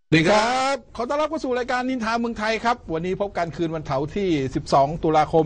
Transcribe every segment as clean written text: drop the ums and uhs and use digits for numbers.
สวัสดีครับขอต้อนรับเข้าสู่รายการนินทาเมืองไทยครับวันนี้พบกันคืนวันเสาร์ที่ 12 ตุลาคม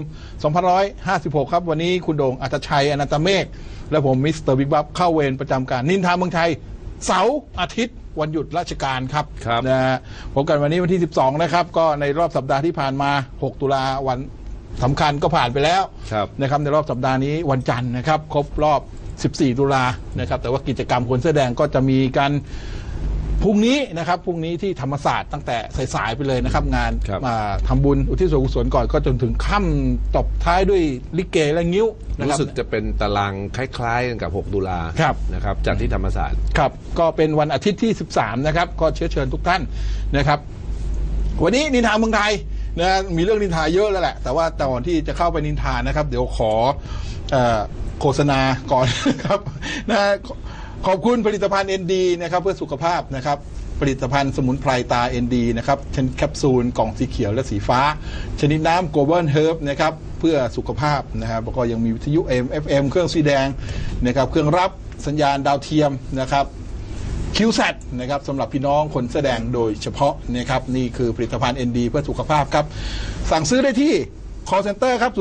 2556 ครับวันนี้คุณโด่งอัตชัยอนันตเมฆและผมมิสเตอร์บิ๊กบัฟเข้าเวรประจำการนินทาเมืองไทยเสาร์อาทิตย์วันหยุดราชการครับนะฮะพบกันวันนี้วันที่ 12 นะครับก็ในรอบสัปดาห์ที่ผ่านมา 6 ตุลาวันสำคัญก็ผ่านไปแล้วนะครับในรอบสัปดาห์นี้วันจันทร์นะครับครบรอบ 14 ตุลานะครับแต่ว่ากิจกรรมคนเสื้อแดงก็จะมีกันพรุ่งนี้นะครับพรุ่งนี้ที่ธรรมศาสตร์ตั้งแต่สายๆไปเลยนะครับงานทำบุญอุทิศส่วนกุศลก่อนก็จนถึงค่ำตบท้ายด้วยลิเกและงิ้วรู้สึกจะเป็นตารางคล้ายๆกันกับ 6 ตุลานะครับจัดที่ธรรมศาสตร์ครับก็เป็นวันอาทิตย์ที่ 13 นะครับก็เชิญทุกท่านนะครับวันนี้นินทาเมืองไทยนะมีเรื่องนินทาเยอะแล้วแหละแต่ว่าก่อนที่จะเข้าไปนินทานะครับเดี๋ยวขอโฆษณาก่อนครับนะขอบคุณผลิตภัณฑ์ ND นะครับเพื่อสุขภาพนะครับผลิตภัณฑ์สมุนไพรตา ND นะครับชนิดแคปซูลกล่องสีเขียวและสีฟ้าชนิดน้ำ Global Herb นะครับเพื่อสุขภาพนะครับแล้วก็ยังมีวิทยุ AM FM เครื่องสีแดงนะครับเครื่องรับสัญญาณดาวเทียมนะครับQSat นะครับสำหรับพี่น้องคนแสดงโดยเฉพาะนะครับนี่คือผลิตภัณฑ์ ND เพื่อสุขภาพครับสั่งซื้อได้ที่call center ครับ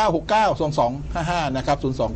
029692255 นะครับ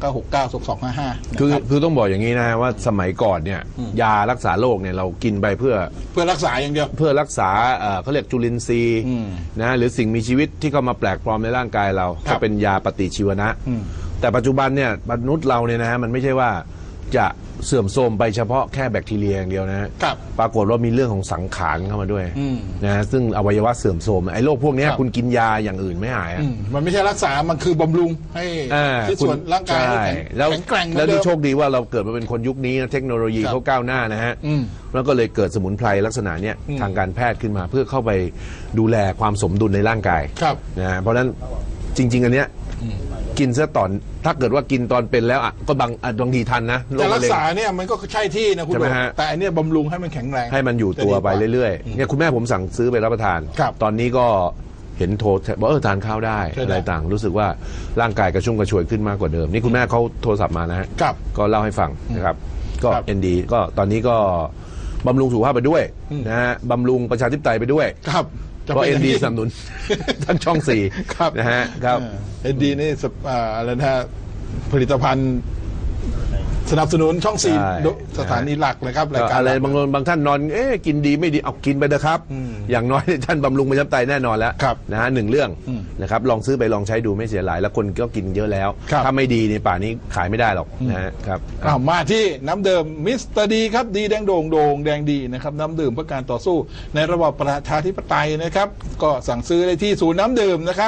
029692255 คือต้องบอกอย่างนี้นะว่าสมัยก่อนเนี่ยยารักษาโรคเนี่ยเรากินไปเพื่อรักษาอย่างเดียวเพื่อรักษาเขาเรียกจุลินทรีย์นะหรือสิ่งมีชีวิตที่เข้ามาแปลกปลอมในร่างกายเราก็เป็นยาปฏิชีวนะแต่ปัจจุบันเนี่ยมนุษย์เราเนี่ยนะฮะมันไม่ใช่ว่าจะเสื่อมโทรมไปเฉพาะแค่แบคทีเรียอย่างเดียวนะปรากฏว่ามีเรื่องของสังขารเข้ามาด้วยนะซึ่งอวัยวะเสื่อมโทรมไอ้โรคพวกนี้คุณกินยาอย่างอื่นไม่หายมันไม่ใช่รักษามันคือบำรุงให้ที่ส่วนร่างกายแข็งแกร่งแล้วโชคดีว่าเราเกิดมาเป็นคนยุคนี้เทคโนโลยีเขาก้าวหน้านะฮะแล้วก็เลยเกิดสมุนไพรลักษณะเนี้ยทางการแพทย์ขึ้นมาเพื่อเข้าไปดูแลความสมดุลในร่างกายนะเพราะฉะนั้นจริงๆอันเนี้ยกินซะตอนถ้าเกิดว่ากินตอนเป็นแล้วก็บางทีทันนะแต่รักษาเนี่ยมันก็ใช่ที่นะคุณดูแต่อันนี้บำรุงให้มันแข็งแรงให้มันอยู่ตัวไปเรื่อยๆเนี่ยคุณแม่ผมสั่งซื้อไปรับประทานตอนนี้ก็เห็นโทรบอกทานข้าวได้อะไรต่างรู้สึกว่าร่างกายกระชุ่มกระชวยขึ้นมากกว่าเดิมนี่คุณแม่เขาโทรศัพท์มานะฮะก็เล่าให้ฟังนะครับก็NDก็ตอนนี้ก็บำรุงสุขภาพไปด้วยนะฮะบำรุงประชาธิปไตยไปด้วยเพราะNDสนับสนุนทั้งช่อง4นะฮะครับ NDนี่อะไรนะผลิตภัณฑ์สนับสนุนช่อง4สถานีหลักเลยครับรายการอะไรบางท่านนอนกินดีไม่ดีเอากินไปเถอะครับอย่างน้อยท่านบำรุงประชาธิปไตยแน่นอนแล้วนะฮะ1 เรื่องนะครับลองซื้อไปลองใช้ดูไม่เสียหลายแล้วคนก็กินเยอะแล้วถ้าไม่ดีในป่านี้ขายไม่ได้หรอกนะฮะครับมาที่น้ำดื่มมิสเตอร์ดีครับดีแดงโด่งแดงดีนะครับน้ำดื่มเพื่อการต่อสู้ในระบอบประชาธิปไตยนะครับก็สั่งซื้อได้ที่ศูนย์น้ำดื่มนะครับ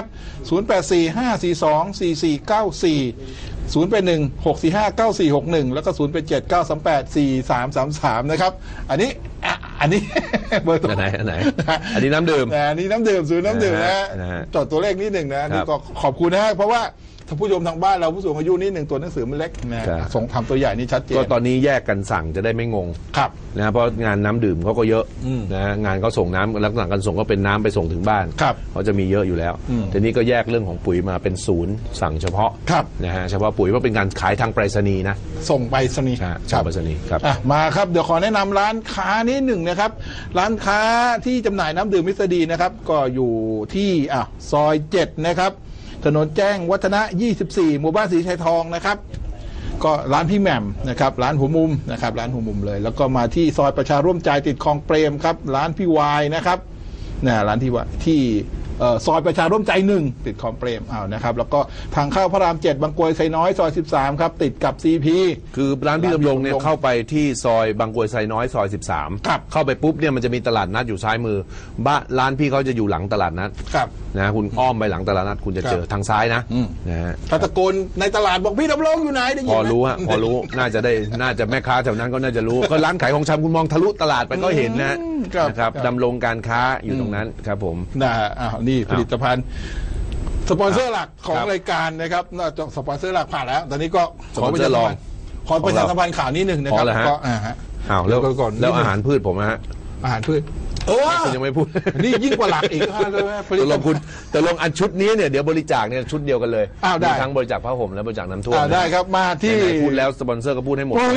0845424494 0816459461แล้วก็0879384333นะครับอันนี้เบอร์ตัวไหนอันนี้น้ำดื่มนี่น้ำดื่มศูนย์น้ำดื่มนะจดตัวเลขนิดหนึ่งนะนี่ก็ขอบคุณนะเพราะว่าถ้าผู้ชมทางบ้านเราผู้สูงอายุนิดหนึ่งตัวหนังสือมันเล็กนะส่งทำตัวใหญ่นี่ชัดเจนก็ตอนนี้แยกกันสั่งจะได้ไม่งงนะเพราะงานน้ำดื่มเขาก็เยอะนะงานเขาส่งน้ำลักษณะการส่งก็เป็นน้ำไปส่งถึงบ้านเขาจะมีเยอะอยู่แล้วทีนี้ก็แยกเรื่องของปุ๋ยมาเป็นศูนย์สั่งเฉพาะนะฮะเฉพาะปุ๋ยเพราะเป็นการขายทางไปรษณีย์นะส่งไปรษณีย์ไปรษณีย์ครับมาครับเดี๋ยวขอแนะนำร้านค้านี้หนึ่งนะครับร้านค้าที่จำหน่ายน้ำดื่มมิสเตอร์ดีนะครับก็อยู่ที่ซอย7นะครับถนนแจ้งวัฒนะ24หมู่บ้านศรีชัยทองนะครับก็ร้านพี่แหม่มนะครับร้านหัวมุมนะครับร้านหัวมุมเลยแล้วก็มาที่ซอยประชาร่วมใจติดคลองเปรมครับร้านพี่วายนะครับร้านที่ซอยประชาร่วมใจ1ติดคลองเปรมนะครับแล้วก็ทางเข้าพระราม7บางกรวยไซน้อยซอย13ครับติดกับ CP คือร้านพี่ดำรงเนี่ยเข้าไปที่ซอยบางกรวยไซน้อยซอย13เข้าไปปุ๊บเนี่ยมันจะมีตลาดนัดอยู่ซ้ายมือร้านพี่เขาจะอยู่หลังตลาดนัดนะคุณอ้อมไปหลังตลาดนัดคุณจะเจอทางซ้ายนะตะโกนในตลาดบอกพี่ดำรงอยู่ไหนได้ยินไหมพอรู้น่าจะแม่ค้าแถวนั้นก็น่าจะรู้ก็ร้านขายของชำคุณมองทะลุตลาดไปก็เห็นนะครับดำรงการค้าอยู่ตรงนั้นครับผมนี่ผลิตภัณฑ์สปอนเซอร์หลักของรายการนะครับนอกจากสปอนเซอร์หลักผ่านแล้วตอนนี้ก็ขอประชาสัมพันธ์ข่าวนี้หนึ่งนะครับก็แล้วอาหารพืชผมฮะอาหารพืชยังไม่พูดนี่ยิ่งกว่าหลักอีกแต่ลงอันชุดนี้เนี่ยเดี๋ยวบริจาคเนี่ยชุดเดียวกันเลยมีทั้งบริจาคผ้าห่มและบริจาคน้ำท่วมได้ครับมาที่พูดแล้วสปอนเซอร์ก็พูดให้หมด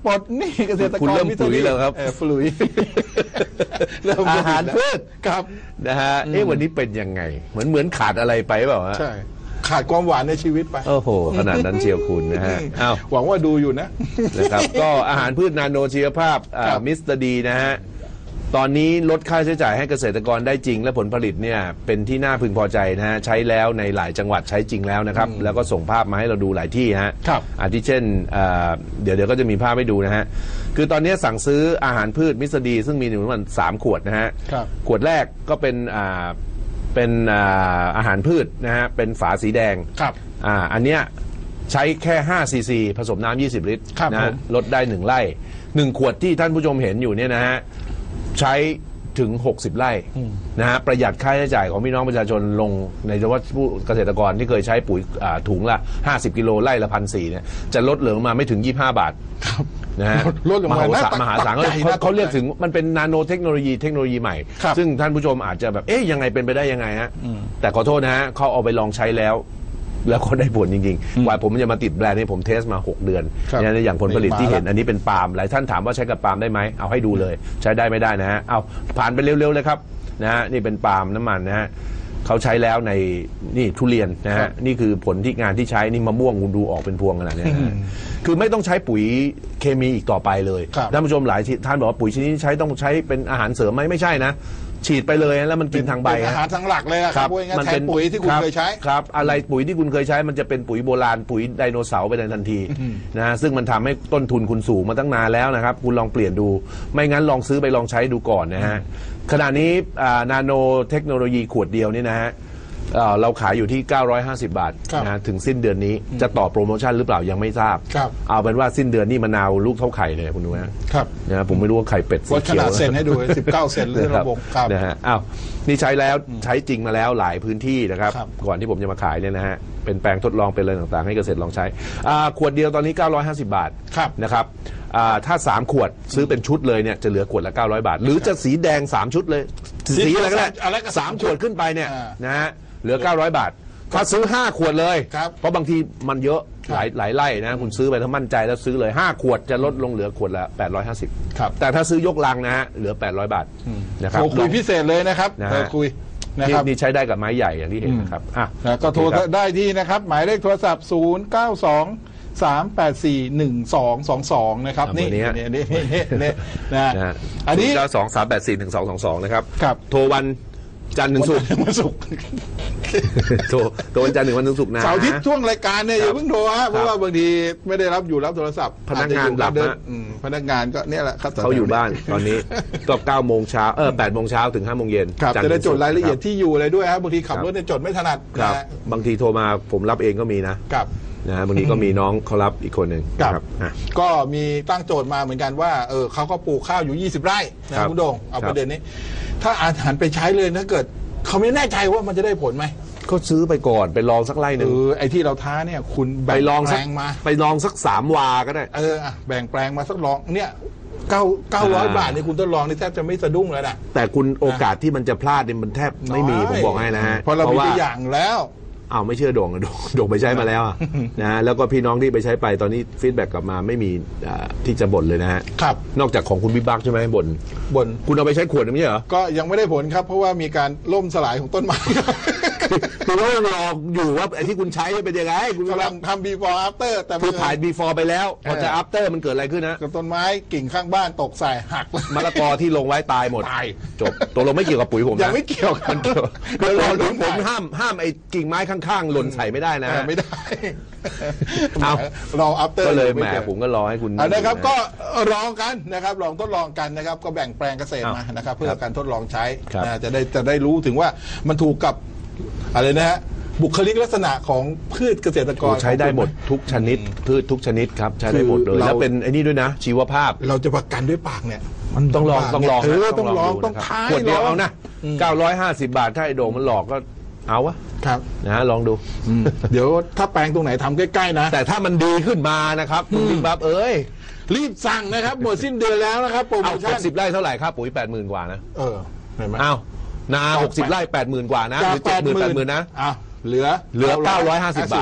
ปลดหนี้เกษตรกรคุณเริ่มปุ๋ยแล้วครับปุ๋ยเริ่มอาหารพืชครับนะฮะวันนี้เป็นยังไงเหมือนขาดอะไรไปเปล่าฮะใช่ขาดความหวานในชีวิตไปโอ้โหขนาดนั้นเชียวคุณนะฮะอ้าวหวังว่าดูอยู่นะครับก็อาหารพืชนาโนชีวภาพมิสเตอร์ดีนะฮะตอนนี้ลดค่าใช้จ่ายให้เกษตรกรได้จริงและผลผลิตเนี่ยเป็นที่น่าพึงพอใจนะฮะใช้แล้วในหลายจังหวัดใช้จริงแล้วนะครับแล้วก็ส่งภาพมาให้เราดูหลายที่ฮะอาทิเช่นเดี๋ยวก็จะมีภาพให้ดูนะฮะคือตอนนี้สั่งซื้ออาหารพืชมิสเตอร์ดีซึ่งมีอยู่ประมาณ3 ขวดนะฮะขวดแรกก็เป็นอาหารพืชนะฮะเป็นฝาสีแดงอันเนี้ยใช้แค่5 ซีซีผสมน้ำ20 ลิตรนะลดได้1 ไร่1 ขวดที่ท่านผู้ชมเห็นอยู่เนี่ยนะฮะใช้ถึง60 ไร่นะฮะประหยัดค่าใช้จ่ายของพี่น้องประชาชนลงในเฉพาะผู้เกษตรกรที่เคยใช้ปุ๋ยถุงละ50 กิโลไร่ละ1,400เนี่ยจะลดเหลือมาไม่ถึง25 บาทนะฮะลดลงมามหาศาลเขาเรียกถึงมันเป็นนาโนเทคโนโลยีใหม่ซึ่งท่านผู้ชมอาจจะแบบยังไงเป็นไปได้ยังไงฮะแต่ขอโทษนะฮะเขาเอาไปลองใช้แล้วก็ได้ผลจริงๆกว่าผมจะมาติดแบรนด์นี้ผมเทสมา6 เดือนเนี่ยอย่างผลผลิตที่เห็นอันนี้เป็นปาล์มหลายท่านถามว่าใช้กับปาล์มได้ไหมเอาให้ดูเลยใช้ได้ไม่ได้นะฮะเอาผ่านไปเร็วๆเลยครับนะฮะนี่เป็นปาล์มน้ำมันนะฮะเขาใช้แล้วในนี่ทุเรียนนะฮะนี่คือผลที่งานที่ใช้นี่มะม่วงคุณดูออกเป็นพวงขนาดนี้คือไม่ต้องใช้ปุ๋ยเคมีอีกต่อไปเลยท่านผู้ชมหลายท่านบอกว่าปุ๋ยชนิดนี้ต้องใช้เป็นอาหารเสริมไหมไม่ใช่นะฉีดไปเลยแล้วมันกินทางใบอาหารทางหลักเลยครับมันเป็นปุ๋ยที่คุณเคยใช้ครับอะไรปุ๋ยที่คุณเคยใช้มันจะเป็นปุ๋ยโบราณปุ๋ยไดโนเสาร์ไปในทันทีนะซึ่งมันทำให้ต้นทุนคุณสูงมาตั้งนานแล้วนะครับคุณลองเปลี่ยนดูไม่งั้นลองซื้อไปลองใช้ดูก่อนนะฮะขณะนี้นาโนเทคโนโลยีขวดเดียวนี่นะฮะเราขายอยู่ที่950 บาทนะถึงสิ้นเดือนนี้จะต่อโปรโมชั่นหรือเปล่ายังไม่ทราบเอาเป็นว่าสิ้นเดือนนี่มะนาวลูกเท่าไข่เลยคุณดูนะครับนะผมไม่รู้ว่าไข่เป็ดสีเขียวขนาดเซนให้ดู19 เซนเลยระบบนะฮะอ้าวนี่ใช้แล้วใช้จริงมาแล้วหลายพื้นที่นะครับก่อนที่ผมจะมาขายเนี่ยนะฮะเป็นแปลงทดลองเป็นอะไรต่างๆให้เกษตรลองใช้ขวดเดียวตอนนี้950 บาทนะครับถ้า3 ขวดซื้อเป็นชุดเลยเนี่ยจะเหลือขวดละ900 บาทหรือจะสีแดง3 ชุดเลยสีอะไรก็ได้3 ขวดขึ้นไปเนี่ยนะฮะเหลือ900 บาทถ้าซื้อ5 ขวดเลยเพราะบางทีมันเยอะหลายไร่นะคุณซื้อไปถ้ามั่นใจแล้วซื้อเลย5 ขวดจะลดลงเหลือขวดละ850แต่ถ้าซื้อยกลังนะฮะเหลือ800 บาทนะครับคุยพิเศษเลยนะครับคุยนะครับนี่ใช้ได้กับไม้ใหญ่อย่างที่เห็นนะครับก็โทรได้ที่นะครับหมายเลขโทรศัพท์092-384-1222นะครับนี่นะอันนี้ 092-384-1222นะครับโทรวันจันทร์ถึงศุกร์โทรวันจันทร์ถึงวันศุกร์นะเสาร์อาทิตย์ช่วงรายการเนี่ยอย่าเพิ่งโทรฮะเพราะว่าบางทีไม่ได้รับโทรศัพท์พนักงานหลับนะพนักงานก็เนี่ยแหละครับเขาอยู่บ้านตอนนี้ก็9 โมงเช้า8 โมงเช้าถึง5 โมงเย็นจะได้จดรายละเอียดที่อยู่อะไรด้วยครับบางทีขับรถเนี่ยจดไม่ถนัดบางทีโทรมาผมรับเองก็มีนะบางทีก็มีน้องเขารับอีกคนหนึ่งครับก็มีตั้งโจทย์มาเหมือนกันว่าเขาก็ปลูกข้าวอยู่20 ไร่นะคุณโด่งเอาประเด็นนี้ถ้าอาหารไปใช้เลยถ้าเกิดเขาไม่แน่ใจว่ามันจะได้ผลไหมก็ซื้อไปก่อนไปลองสักไร่หนึ่งไอ้ที่เราท้าเนี่ยคุณไปลองแปลงมาไปลองสัก3 วาก็ได้แบ่งแปลงมาสักลองเนี่ย900 บาทนี่คุณทดลองนี่แทบจะไม่สะดุ้งแล้วนะแต่คุณโอกาสที่มันจะพลาดเนี่ยมันแทบไม่มีผมบอกให้นะฮะเพราะเรามีตัวอย่างแล้วไม่เชื่อโด่งไปใช้มาแล้วนะแล้วก็พี่น้องที่ไปใช้ไปตอนนี้ฟีดแบ็กกลับมาไม่มีที่จะบ่นเลยนะฮะครับนอกจากของคุณบิ๊กบักใช่ไหมบ่นคุณเอาไปใช้ขวดไม่ใช่เหรอก็ยังไม่ได้ผลครับเพราะว่ามีการล่มสลายของต้นไม้คือเรารออยู่ว่าไอ้ที่คุณใช้เป็นยังไงคุณกำลังทำ before after แต่คือถ่าย before ไปแล้วพอจะ after มันเกิดอะไรขึ้นนะต้นไม้กิ่งข้างบ้านตกใส่หักมะละกอที่ลงไว้ตายหมดจบตัวลงไม่เกี่ยวกับปุ๋ยผมนะยังไม่เกี่ยวกันผมห้ามไอ้กิ่งไม้ข้างๆหล่นใส่ไม่ได้นะไม่ได้เอารอ after ก็เลยแหมผมก็รอให้คุณนะครับก็ลองกันนะครับลองทดลองกันนะครับก็แบ่งแปลงเกษตรมานะครับเพื่อการทดลองใช้จะได้รู้ถึงว่ามันถูกกับอะไรนะฮะบุคลิกลักษณะของพืชเกษตรกรใช้ได้หมดทุกชนิดพืชทุกชนิดครับใช้ได้หมดเลยแล้วเป็นไอ้นี่ด้วยนะชีวภาพเราจะประกันด้วยปากเนี่ยมันต้องลองต้องลองต้องท้ายขวดเดียวเอานะ950 บาทถ้าไอ้โด่งมันหลอกก็เอาวะครับนะลองดูเดี๋ยวถ้าแปลงตรงไหนทำใกล้ๆนะแต่ถ้ามันดีขึ้นมานะครับคุณบิ๊กบับรีบสั่งนะครับหมดสิ้นเดือนแล้วนะครับโปรโมชั่น 10 ไร่เท่าไหร่ครับปุ๋ย 80,000 กว่านะเห็นไหมนา60 ไร่ 80,000 กว่านะหรือ 70,000 80,000 นะเหลือ 950 บาท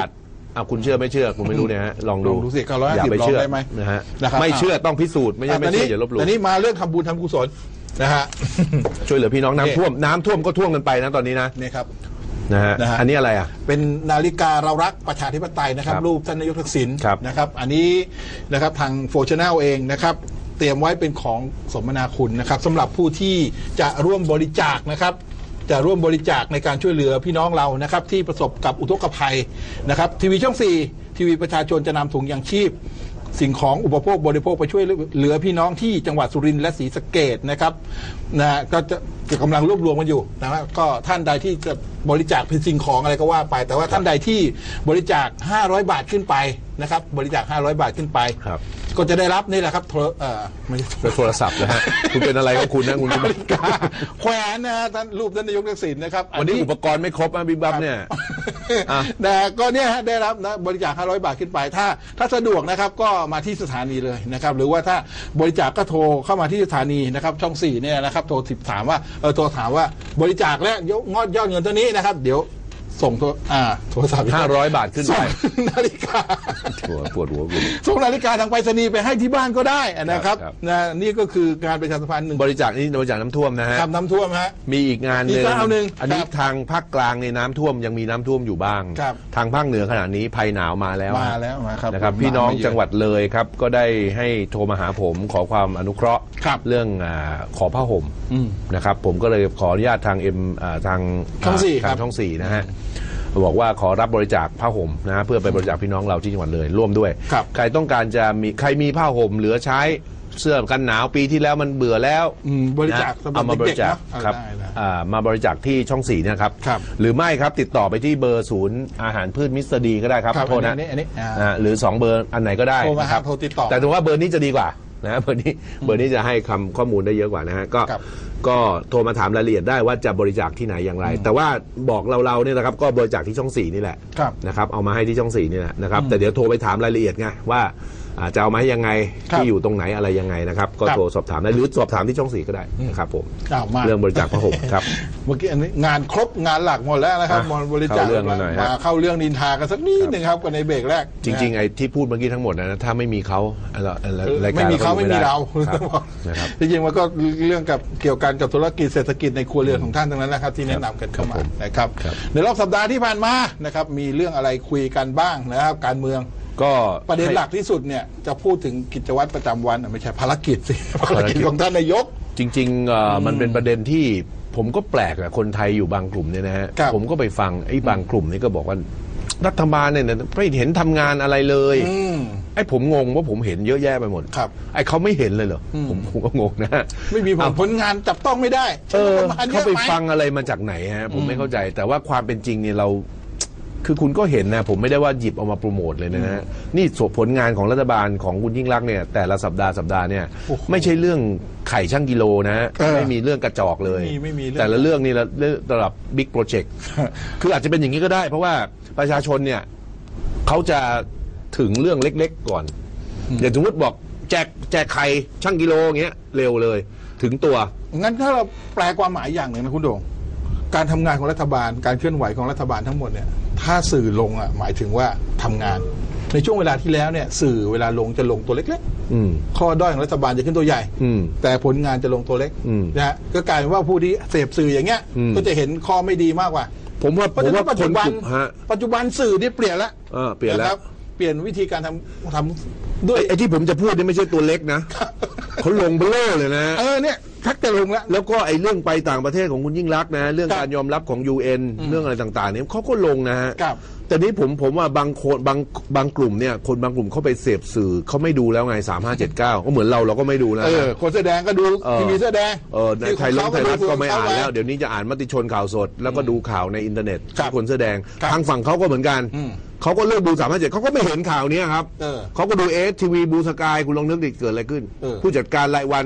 คุณเชื่อไม่เชื่อคุณไม่รู้เนี่ยฮะลองดูสิ950 อย่าไปเชื่อลองได้ไหมนะฮะนะครับไม่เชื่อต้องพิสูจน์ไม่ใช่ไม่เชื่ออย่าลบหลู่แต่นี้มาเรื่องทำบุญทำกุศลนะฮะช่วยเหลือพี่น้องน้ำท่วมก็ท่วมกันไปนะตอนนี้นะนี่ครับนะฮะอันนี้อะไรอ่ะเป็นนาฬิกาเรารักประชาธิปไตยนะครับรูปท่านนายกทักษิณนะครับอันนี้นะครับทางโฟร์ชแนลเองนะครับเตรียมไว้เป็นของสมนาคุณนะครับสำหรับผู้ที่จะร่วมบริจาคนะครับจะร่วมบริจาคในการช่วยเหลือพี่น้องเรานะครับที่ประสบกับอุทกภัยนะครับทีวีช่อง4ทีวีประชาชนจะนำถุงยางชีพสิ่งของอุปโภคบริโภคไปช่วยเหลือพี่น้องที่จังหวัดสุรินทร์และศรีสะเกษนะครับก็จะกำลังรวบรวมกันอยู่นะครับก็ท่านใดที่จะบริจาคเป็นสิ่งของอะไรก็ว่าไปแต่ว่าท่านใดที่บริจาค500 บาทขึ้นไปนะครับบริจาค500 บาทขึ้นไปก็จะได้รับนี่แหละครับไม่ใช่โทรศัพท์นะฮะคุณเป็นอะไรของคุณนะคุณนาฬิกาแขวนนะท่านรูปท่านนายกทักษิณนะครับวันนี้อุปกรณ์ไม่ครบบิ๊กบัมเนี่ยแต่ก็เนี่ยฮะได้รับนะบริจาค500 บาทขึ้นไปถ้าสะดวกนะครับก็มาที่สถานีเลยนะครับหรือว่าถ้าบริจาคก็โทรเข้ามาที่สถานีนะครับช่อง4เนี่ยนะครับโทรถามว่าบริจาคและยอดเงินเท่านี้นะครับเดี๋ยวส่งโทรศัพท์ 500 บาทขึ้นไปนาฬิกาปวดหัวส่งนาฬิกาทางไปรษณีย์ไปให้ที่บ้านก็ได้นะครับนี่ก็คือการประชาสัมพันธ์บริจาคน้ำท่วมนะฮะน้ำท่วมฮะมีอีกงานหนึ่งอันนี้ทางภาคกลางในน้ำท่วมยังมีน้ำท่วมอยู่บ้างทางภาคเหนือขณะนี้ภัยหนาวมาแล้วนะครับพี่น้องจังหวัดเลยครับก็ได้ให้โทรมาหาผมขอความอนุเคราะห์เรื่องขอผ้าห่มนะครับผมก็เลยขออนุญาตทางช่อง4นะฮะบอกว่าขอรับบริจาคผ้าห่มนะเพื่อไปบริจาคพี่น้องเราที่จังหวัดเลยร่วมด้วยใครต้องการจะมีใครมีผ้าห่มเหลือใช้เสื้อกันหนาวปีที่แล้วมันเบื่อแล้วบริจาคเอามาบริจาคครับมาบริจาคที่ช่อง4นะครับหรือไม่ครับติดต่อไปที่เบอร์ศูนย์อาหารพืชมิสเตอร์ดีก็ได้ครับโทรนะหรือ2เบอร์อันไหนก็ได้นะครับแต่ถือว่าเบอร์นี้จะดีกว่านะเบอร์นี้จะให้ข้อมูลได้เยอะกว่านะฮะก็โทรมาถามรายละเอียดได้ว่าจะบริจาคที่ไหนอย่างไรแต่ว่าบอกเราเนี่ยนะครับก็บริจาคที่ช่อง4นี่แหละนะครับเอามาให้ที่ช่อง4นี่แหละนะครับแต่เดี๋ยวโทรไปถามรายละเอียดไงว่าจะเอามาให้ยังไงที่อยู่ตรงไหนอะไรยังไงนะครับก็โทรสอบถามได้หรือสอบถามที่ช่อง4ก็ได้นะครับผมเรื่องบริจาคผ้าห่มครับเมื่อกี้อันนี้งานครบงานหลักหมดแล้วนะครับบริจาคมาเข้าเรื่องนินทากันสักนิดหนึ่งครับกันในเบรกแรกจริงๆไอ้ที่พูดเมื่อกี้ทั้งหมดนะถ้าไม่มีเขาไม่มีเขาไม่มีเราจริงๆมันก็เรื่องเกี่ยวกันกับธุรกิจเศรษฐกิจในครัวเรือนของท่านทั้งนั้นนะครับที่แนะนำกันเข้ามานะครับในรอบสัปดาห์ที่ผ่านมานะครับมีเรื่องอะไรคุยกันบ้างนะครับการเมืองก็ประเด็นหลักที่สุดเนี่ยจะพูดถึงกิจวัตรประจำวันไม่ใช่ภารกิจสิภารกิจของท่านนายกจริงๆมันเป็นประเด็นที่ผมก็แปลกอะคนไทยอยู่บางกลุ่มเนี่ยนะฮะผมก็ไปฟังไอ้บางกลุ่มนี่ก็บอกว่ารัฐบาลเนี่ยไม่เห็นทำงานอะไรเลยไอ้ผมงงว่าผมเห็นเยอะแยะไปหมดไอ้เขาไม่เห็นเลยเหรอผมก็งงนะไม่มีผลงานจับต้องไม่ได้เขาไปฟังอะไรมาจากไหนฮะผมไม่เข้าใจแต่ว่าความเป็นจริงเนี่ยเราคือคุณก็เห็นนะผมไม่ได้ว่าหยิบเอามาโปรโมทเลยนะฮะนี่ผลงานของรัฐบาลของคุณยิ่งรักษณ์เนี่ยแต่ละสัปดาห์เนี่ยไม่ใช่เรื่องไข่ช่างกิโลนะฮะไม่มีเรื่องกระจอกเลยแต่ละเรื่องนี่ระดับบิ๊กโปรเจกต์คืออาจจะเป็นอย่างนี้ก็ได้เพราะว่าประชาชนเนี่ยเขาจะถึงเรื่องเล็กๆก่อนอย่างสมมติบอกแจกไข่ช่างกิโลอย่างเงี้ยเร็วเลยถึงตัวงั้นถ้าเราแปลความหมายอย่างหนึ่งนะคุณโด่งการทำงานของรัฐบาลการเคลื่อนไหวของรัฐบาลทั้งหมดเนี่ยถ้าสื่อลงหมายถึงว่าทำงานในช่วงเวลาที่แล้วเนี่ยสื่อเวลาลงจะลงตัวเล็กๆข้อด้อยของรัฐบาลจะขึ้นตัวใหญ่แต่ผลงานจะลงตัวเล็กนะฮะก็กลายเป็นว่าผู้ที่เสพสื่ออย่างเงี้ยก็จะเห็นข้อไม่ดีมากกว่าผมว่าปัจจุบันสื่อนี่เปลี่ยนแล้วเปลี่ยนแล้วเปลี่ยนวิธีการทำด้วยไอ้ที่ผมจะพูดนี่ไม่ใช่ตัวเล็กนะเขาลงเบลอเลยนะเนี่ยทักแต่ลงแล้วก็ไอ้เรื่องไปต่างประเทศของคุณยิ่งรักษณ์นะเรื่องการยอมรับของ UN เรื่องอะไรต่างๆเนี่ยเขาก็ลงนะฮะแต่นี้ผมว่าบางกลุ่มเนี่ยคนบางกลุ่มเขาไปเสพสื่อเขาไม่ดูแล้วไง3579ก็เหมือนเราก็ไม่ดูนะคนแสดงก็ดูทีวีแสดงในไทยรัฐก็ไม่อ่านแล้วเดี๋ยวนี้จะอ่านมติชนข่าวสดแล้วก็ดูข่าวในอินเทอร์เน็ตคนแสดงทางฝั่งเขาก็เหมือนกันเขาก็เลิกดู357เขาก็ไม่เห็นข่าวนี้ครับเขาก็ดูทีวีบูสกายคุณลองนึกดิเกิดอะไรขึ้นผู้จัดการรายวัน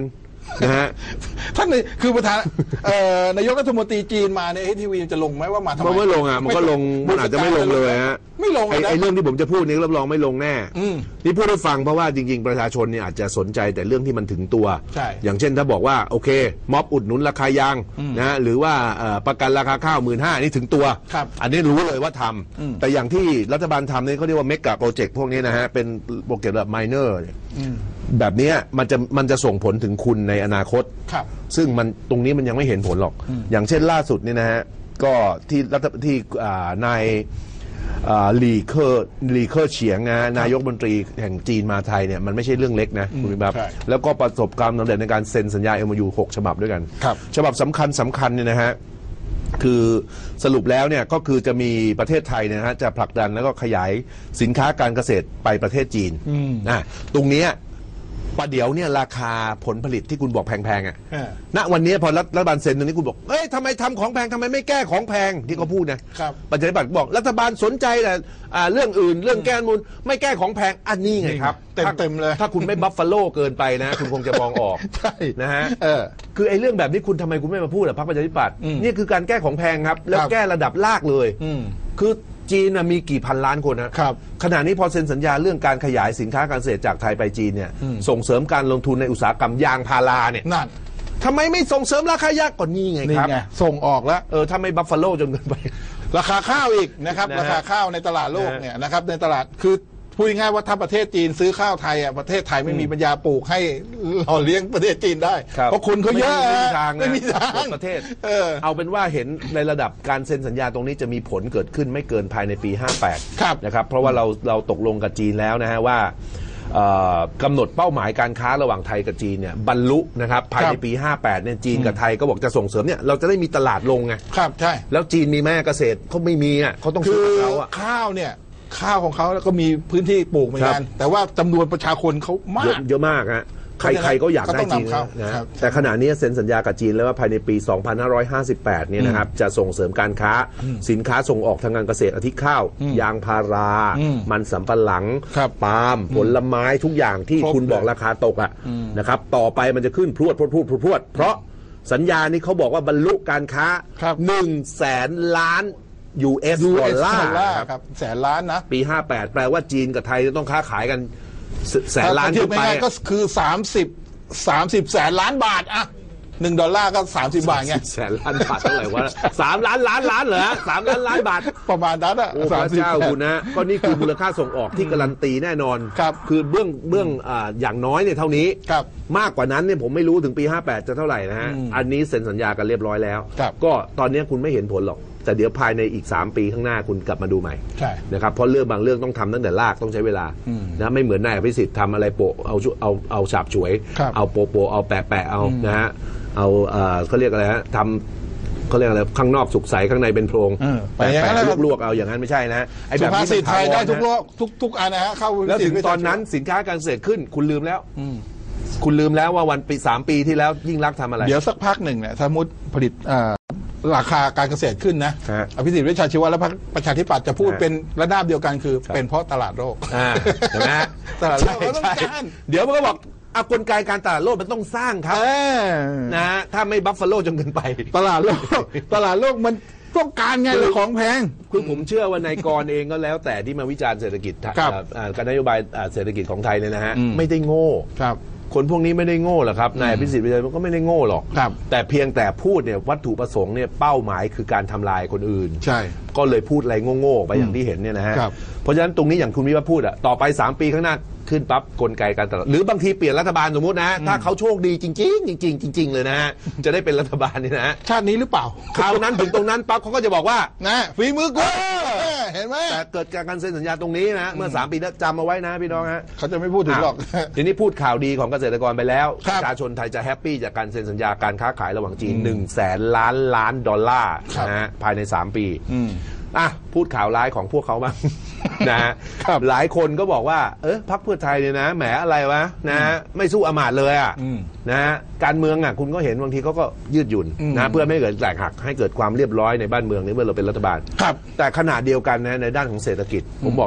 นะฮะท่านคือประธานนายกรัฐมนตรีจีนมาในทีวีจะลงไหมว่ามาทำไมไม่ลงอ่ะมันก็ลงมันอาจจะไม่ลงเลยฮะไม่ลงไอ้เรื่องที่ผมจะพูดนี้รับรองไม่ลงแน่นี่พูดให้ฟังเพราะว่าจริงๆประชาชนเนี่ยอาจจะสนใจแต่เรื่องที่มันถึงตัวอย่างเช่นถ้าบอกว่าโอเคม็อบอุดหนุนราคายางนะหรือว่าประกันราคาข้าว 15,000 นี่ถึงตัวอันนี้รู้เลยว่าทำแต่อย่างที่รัฐบาลทำนี่เขาเรียกว่าเมกะโปรเจกต์พวกนี้นะฮะเป็นโปรเจกต์แบบไมเนอร์แบบนี้มันจะส่งผลถึงคุณในอนาคตซึ่งมันตรงนี้มันยังไม่เห็นผลหรอกอย่างเช่นล่าสุดนี่นะฮะก็ที่นายหลีเคอร์เฉียงนะนายกรัฐมนตรีแห่งจีนมาไทยเนี่ยมันไม่ใช่เรื่องเล็กนะคุณบิ๊กแล้วก็ประสบความสำเร็จในการเซ็นสัญญา MOU 6 ฉบับด้วยกันฉบับสำคัญเนี่ยนะฮะคือสรุปแล้วเนี่ยก็คือจะมีประเทศไทยเนี่ยนะฮะจะผลักดันแล้วก็ขยายสินค้าการเกษตรไปประเทศจีนตรงนี้ประเดี๋ยวเนี่ยราคาผลผลิตที่คุณบอกแพงๆอ่ะณวันนี้พอรัฐบาลเซ็นตรงนี้คุณบอกเอ้ยทำไมทำของแพงทำไมไม่แก้ของแพงที่เขาพูดนะประชาธิปัตย์บอกรัฐบาลสนใจแต่เรื่องอื่นเรื่องแก้มูลไม่แก้ของแพงอันนี้ไงครับเต็มเลยถ้าคุณไม่บัฟฟาโลเกินไปนะคุณคงจะมองออกใช่นะฮะคือไอ้เรื่องแบบนี้คุณทำไมคุณไม่มาพูดล่ะพรรคประชาธิปัตย์นี่คือการแก้ของแพงครับแล้วแก้ระดับลากเลยคือจีนมีกี่พันล้านคนนะครับขณะนี้พอเซ็นสัญญาเรื่องการขยายสินค้าการเกษตรจากไทยไปจีนเนี่ยส่งเสริมการลงทุนในอุตสาหกรรมยางพาราเนี่ยนั่นทำไมไม่ส่งเสริมราคายางก่อนนี่ไงครับส่งออกแล้วถ้าไม่บัฟฟาโลจนเกินไปราคาข้าวอีกนะครับราคาข้าวในตลาดโลกเนี่ยนะครับในตลาดคือพูดง่ายๆว่าถ้าประเทศจีนซื้อข้าวไทยประเทศไทยไม่มีปัญญาปลูกให้หล่อเลี้ยงประเทศจีนได้เพราะคนเขาเยอะไม่มีทางประเทศเอาเป็นว่าเห็นในระดับการเซ็นสัญญาตรงนี้จะมีผลเกิดขึ้นไม่เกินภายในปี 58นะครับเพราะว่าเราตกลงกับจีนแล้วนะฮะว่ากำหนดเป้าหมายการค้าระหว่างไทยกับจีนเนี่ยบรรลุนะครับภายในปี 58เนี่ยจีนกับไทยก็บอกจะส่งเสริมเนี่ยเราจะได้มีตลาดลงไงครับใช่แล้วจีนมีแม่เกษตรเขาไม่มีอ่ะเขาต้องซื้อเขาอ่ะข้าวเนี่ยข้าวของเขาแล้วก็มีพื้นที่ปลูกเหมือนกันแต่ว่าจำนวนประชาชนเขามากเยอะมากฮะใครก็อยากได้จีนนะแต่ขณะนี้เซ็นสัญญากับจีนแล้วว่าภายในปี 2558เนี่ยนะครับจะส่งเสริมการค้าสินค้าส่งออกทางการเกษตรอาทิข้าวยางพารามันสำปะหลังปาล์มผลไม้ทุกอย่างที่คุณบอกราคาตกอ่ะนะครับต่อไปมันจะขึ้นพรวดเพราะสัญญานี้เขาบอกว่าบรรลุการค้า 100,000 ล้านUS ดอลลาร์ครับ100,000 ล้านนะปี 58แปลว่าจีนกับไทยจะต้องค้าขายกัน100,000 ล้านขึ้นไปก็คือ30แสนล้านบาทอะ$1ก็30 บาทไงแสนล้านบาทเท่าไหร่วะ3 ล้านเหรอ3 ล้านบาทประมาณนั้นอะ 30เจ้าคุณนะก็นี่คือมูลค่าส่งออกที่การันตีแน่นอนคือเบื้องอย่างน้อยเนี่ยเท่านี้มากกว่านั้นเนี่ยผมไม่รู้ถึงปี 58จะเท่าไหร่นะฮะอันนี้เซ็นสัญญากันเรียบร้อยแล้วก็ตอนนี้คุณไม่เห็นผลหรอกแต่เดี๋ยวภายในอีก3 ปีข้างหน้าคุณกลับมาดูใหม่นะครับเพราะเรื่องบางเรื่องต้องทำตั้งแต่รากต้องใช้เวลานะไม่เหมือนนายอภิสิทธิ์ทำอะไรโปะเอาฉาบฉวยเอาโปะเอาแปะเอานะฮะเอาเขาเรียกอะไรฮะทำเขาเรียกอะไรข้างนอกสุกใสข้างในเป็นโพรงแปะลวกเอาอย่างนั้นไม่ใช่นะไอ้แบบนี้สิทธิ์ไทยได้ทุกอันนะฮะเข้าแล้วถึงตอนนั้นสินค้าการเกษตรขึ้นคุณลืมแล้วว่าวันปี3 ปีที่แล้วยิ่งรักทำอะไรเดี๋ยวสักพักหนึ่งเนี่ยสมมติผลิตราคาการเกษตรขึ้นนะอภิสิทธิ์เวชชาชีวะและพรรคประชาธิปัตย์จะพูดเป็นระนาบเดียวกันคือเป็นเพราะตลาดโลกใช่ไหมตลาดโลกต้องการเดี๋ยวมันก็บอกกลไกการตลาดโลกมันต้องสร้างครับนะถ้าไม่บัฟฟาโลจนเกินไปตลาดโลกมันต้องการไงเลยของแพงคือผมเชื่อว่านายกรเองก็แล้วแต่ที่มาวิจารณ์เศรษฐกิจการนโยบายเศรษฐกิจของไทยเนี่ยนะฮะไม่ได้โง่คนพวกนี้ไม่ได้โง่หรอกครับนายอภิสิทธิ์มันก็ไม่ได้โง่หรอกแต่เพียงแต่พูดเนี่ยวัตถุประสงค์เนี่ยเป้าหมายคือการทำลายคนอื่นใช่ก็เลยพูดอะไรโง่ๆไปอย่างที่เห็นเนี่ยนะฮะเพราะฉะนั้นตรงนี้อย่างคุณวิวัฒน์พูดอะต่อไป3 ปีข้างหน้าขึ้นปั๊บกลไกการตลาดหรือบางทีเปลี่ยนรัฐบาลสมมตินะถ้าเขาโชคดีจริงเลยนะฮะจะได้เป็นรัฐบาลนี่นะชาตินี้หรือเปล่าคราวนั้นถึงตรงนั้นปั๊บเขาก็จะบอกว่านะฝีมือกูเห็นไหมแต่เกิดการเซ็นสัญญาตรงนี้นะเมื่อ3 ปีแล้วจำเอาไว้นะพี่น้องฮะเขาจะไม่พูดถึงหรอกทีนี้พูดข่าวดีของเกษตรกรไปแล้วประชาชนไทยจะแฮปปี้จากการเซ็นสัญญาการค้าขายระหว่างจีน100,000 ล้านดอลลาร์นะฮะภายใน3 ปีพูดข่าวร้ายของพวกเขาบ้างนะฮะหลายคนก็บอกว่าพรรคเพื่อไทยเนี่ยนะแหมอะไรวะนะไม่สู้อำมาตย์เลยนะการเมืองคุณก็เห็นบางทีเขาก็ยืดหยุ่นนะเพื่อไม่ให้เกิดแตกหักให้เกิดความเรียบร้อยในบ้านเมืองในเมื่อเราเป็นรัฐบาลแต่ขณะเดียวกันนะในด้านของเศรษฐกิจผมบอกแล้ว